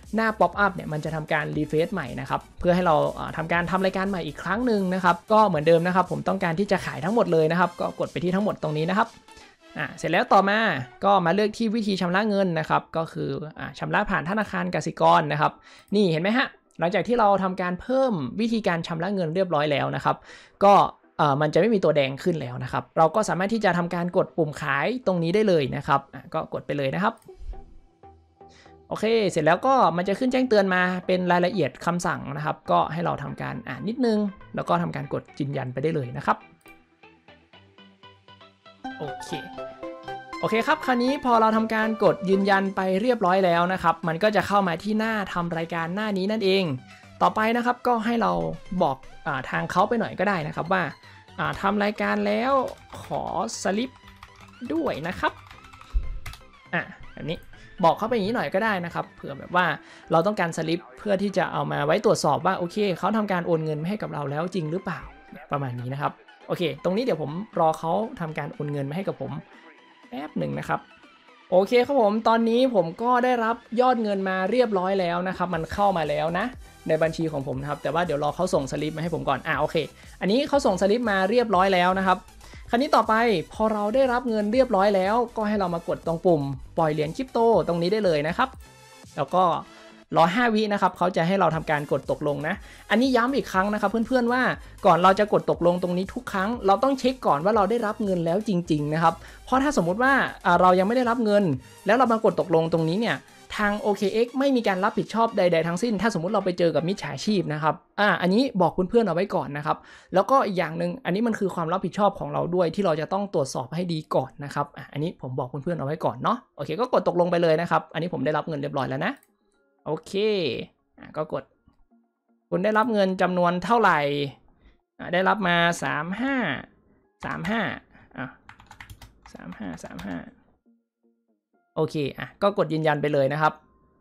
หน้า ป๊อปอัพเนี่ยมันจะทำการรีเฟรชใหม่นะครับเพื่อให้เราทำการทำรายการใหม่อีกครั้งหนึ่งนะครับก็เหมือนเดิมนะครับผมต้องการที่จะขายทั้งหมดเลยนะครับก็กดไปที่ทั้งหมดตรงนี้นะครับอ่าเสร็จแล้วต่อมาก็มาเลือกที่วิธีชำระเงินนะครับก็คืออ่าชำระผ่านธนาคารกสิกรนะครับนี่เห็นไหมฮะหลังจากที่เราทำการเพิ่มวิธีการชำระเงินเรียบร้อยแล้วนะครับก็เอ่อมันจะไม่มีตัวแดงขึ้นแล้วนะครับเราก็สามารถที่จะทำการกดปุ่มขายตรงนี้ได้เลยนะครับอ่ะก็กดไปเลยนะครับโอเคเสร็จแล้วก็มันจะขึ้นแจ้งเตือนมาเป็นรายละเอียดคำสั่งนะครับก็ให้เราทำการอ่านนิดนึงแล้วก็ทำการกดยืนยันไปได้เลยนะครับโอเคโอเคครับคราวนี้พอเราทำการกดยืนยันไปเรียบร้อยแล้วนะครับมันก็จะเข้ามาที่หน้าทำรายการหน้านี้นั่นเองต่อไปนะครับก็ให้เราบอกอาทางเขาไปหน่อยก็ได้นะครับว่าทำรายการแล้วขอสลิปด้วยนะครับอ่ะแบบนี้บอกเขาไปอย่างนี้หน่อยก็ได้นะครับเผื่อแบบว่าเราต้องการสลิปเพื่อที่จะเอามาไว้ตรวจสอบว่าโอเคเขาทำการโอนเงินให้กับเราแล้วจริงหรือเปล่าประมาณนี้นะครับโอเคตรงนี้เดี๋ยวผมรอเขาทำการโอนเงินมาให้กับผมแป๊บหนึ่งนะครับโอเคครับผมตอนนี้ผมก็ได้รับยอดเงินมาเรียบร้อยแล้วนะครับมันเข้ามาแล้วนะในบัญชีของผมนะครับแต่ว่าเดี๋ยวรอเขาส่งสลิปมาให้ผมก่อนอ่ะโอเคอันนี้เขาส่งสลิปมาเรียบร้อยแล้วนะครับคราวนี้ต่อไปพอเราได้รับเงินเรียบร้อยแล้วก็ให้เรามากดตรงปุ่มปล่อยเหรียญคริปโตตรงนี้ได้เลยนะครับแล้วก็รอห้าวินะครับเขาจะให้เราทำการกดตกลงนะอันนี้ย้ำอีกครั้งนะครับเพื่อนๆว่าก่อนเราจะกดตกลงตรงนี้ทุกครั้งเราต้องเช็คก่อนว่าเราได้รับเงินแล้วจริงๆนะครับเพราะถ้าสมมุติว่าเรายังไม่ได้รับเงินแล้วเรามากดตกลงตรงนี้เนี่ยทาง โอ เค เอ็กซ์ ไม่มีการรับผิดชอบใดๆทั้งสิ้นถ้าสมมุติเราไปเจอกับมิจฉาชีพนะครับอ่าอันนี้บอกเพื่อนๆเอาไว้ก่อนนะครับแล้วก็อีกอย่างหนึ่งอันนี้มันคือความรับผิดชอบของเราด้วยที่เราจะต้องตรวจสอบให้ดีก่อนนะครับอ่าอันนี้ผมบอกเพื่อนๆเอาไว้ก่อนเนาะโอเคก็กดตกลงไปเลยนะครับอันนี้ผมได้รับเงินเรียบร้อยแล้วนะโอเคอ่าก็กดคุณได้รับเงินจำนวนเท่าไหร่อ่าได้รับมาสามสิบห้า สามสิบห้าอ่ะสามสิบห้า สามสิบห้าโอเคอ่ะก็กดยืนยันไปเลยนะครับ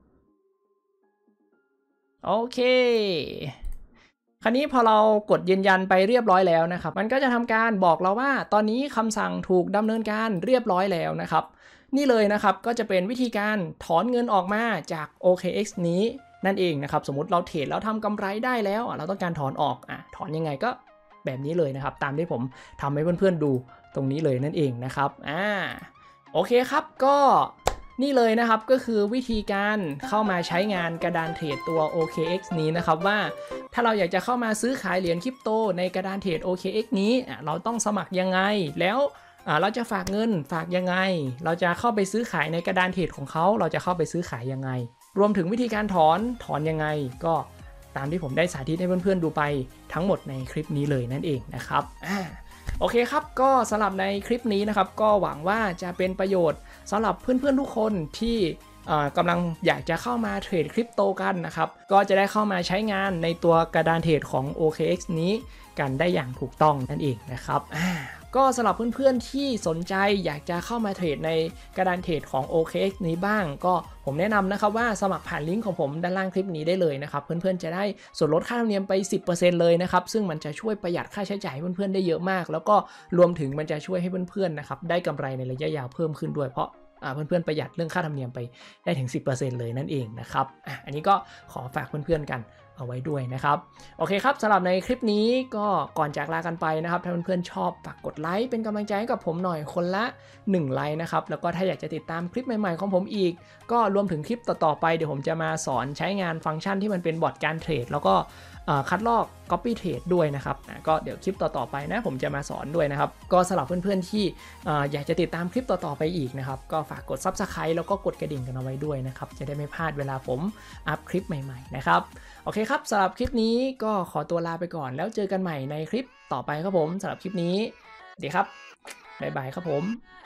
โอเคคราวนี้พอเรากดยืนยันไปเรียบร้อยแล้วนะครับมันก็จะทำการบอกเราว่าตอนนี้คำสั่งถูกดำเนินการเรียบร้อยแล้วนะครับนี่เลยนะครับก็จะเป็นวิธีการถอนเงินออกมาจาก โอ เค เอ็กซ์ นี้นั่นเองนะครับสมมติเราเทรดแล้วทำกำไรได้แล้วเราต้องการถอนออกอ่ะถอนยังไงก็แบบนี้เลยนะครับตามที่ผมทำให้เพื่อนๆดูตรงนี้เลยนั่นเองนะครับอ่าโอเคครับก็นี่เลยนะครับก็คือวิธีการเข้ามาใช้งานกระดานเทรดตัว โอ เค เอ็กซ์ นี้นะครับว่าถ้าเราอยากจะเข้ามาซื้อขายเหรียญคริปโตในกระดานเทรด โอ เค เอ็กซ์ นี้เราต้องสมัครยังไงแล้วเราจะฝากเงินฝากยังไงเราจะเข้าไปซื้อขายในกระดานเทรดของเขาเราจะเข้าไปซื้อขายยังไงรวมถึงวิธีการถอนถอนยังไงก็ตามที่ผมได้สาธิตให้เพื่อนๆดูไปทั้งหมดในคลิปนี้เลยนั่นเองนะครับอ่าโอเคครับก็สำหรับในคลิปนี้นะครับก็หวังว่าจะเป็นประโยชน์สำหรับเพื่อนๆทุกคนที่กำลังอยากจะเข้ามาเทรดคริปโตกันนะครับก็จะได้เข้ามาใช้งานในตัวกระดานเทรดของ โอ เค เอ็กซ์ นี้กันได้อย่างถูกต้องนั่นเองนะครับก็สำหรับเพื่อนๆที่สนใจอยากจะเข้ามาเทรดในกระดานเทรดของ โอ เค เอ็กซ์ นี้บ้างก็ผมแนะนำนะครับว่าสมัครผ่านลิงก์ของผมด้านล่างคลิปนี้ได้เลยนะครับเพื่อนๆจะได้ส่วนลดค่าธรรมเนียมไป สิบเปอร์เซ็นต์ เลยนะครับซึ่งมันจะช่วยประหยัดค่าใช้จ่ายให้เพื่อนๆได้เยอะมากแล้วก็รวมถึงมันจะช่วยให้เพื่อนๆนะครับได้กำไรในระยะยาวเพิ่มขึ้นด้วยเพราะเพื่อนๆประหยัดเรื่องค่าธรรมเนียมไปได้ถึง สิบเปอร์เซ็นต์ เลยนั่นเองนะครับอ่ะอันนี้ก็ขอฝากเพื่อนๆกันเอาไว้ด้วยนะครับโอเคครับสำหรับในคลิปนี้ก็ก่อนจากลากันไปนะครับถ้าเพื่อนๆชอบฝากกดไลค์เป็นกำลังใจให้กับผมหน่อยคนละหนึ่งไลค์นะครับแล้วก็ถ้าอยากจะติดตามคลิปใหม่ๆของผมอีกก็รวมถึงคลิปต่อๆไปเดี๋ยวผมจะมาสอนใช้งานฟังก์ชันที่มันเป็นบอทการเทรดแล้วก็คัดลอก Copy Trade ด้วยนะครับก็เดี๋ยวคลิปต่อๆไปนะผมจะมาสอนด้วยนะครับก็สำหรับเพื่อนๆที่อยากจะติดตามคลิปต่อๆไปอีกนะครับก็ฝากกด ซับสไครบ์ แล้วก็กดกระดิ่งกันเอาไว้ด้วยนะครับจะได้ไม่พลาดเวลาผมอัพคลิปใหม่ๆนะครับโอเคครับสำหรับคลิปนี้ก็ขอตัวลาไปก่อนแล้วเจอกันใหม่ในคลิปต่อไปครับผมสำหรับคลิปนี้สวัสดีครับบ๊ายบายครับผม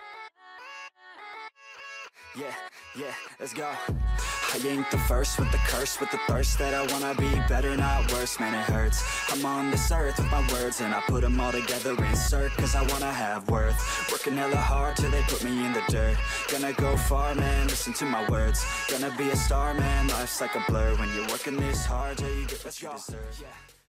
Yeah, yeah, let's go. I ain't the first with the curse, with the thirst that I wanna be better, not worse, man it hurts. I'm on this earth with my words and I put them all together, insert, cause I wanna have worth. Working hella hard till they put me in the dirt. Gonna go far, man, listen to my words. Gonna be a star, man, life's like a blur. When you're working this hard, yeah, you get what you deserve. Yeah.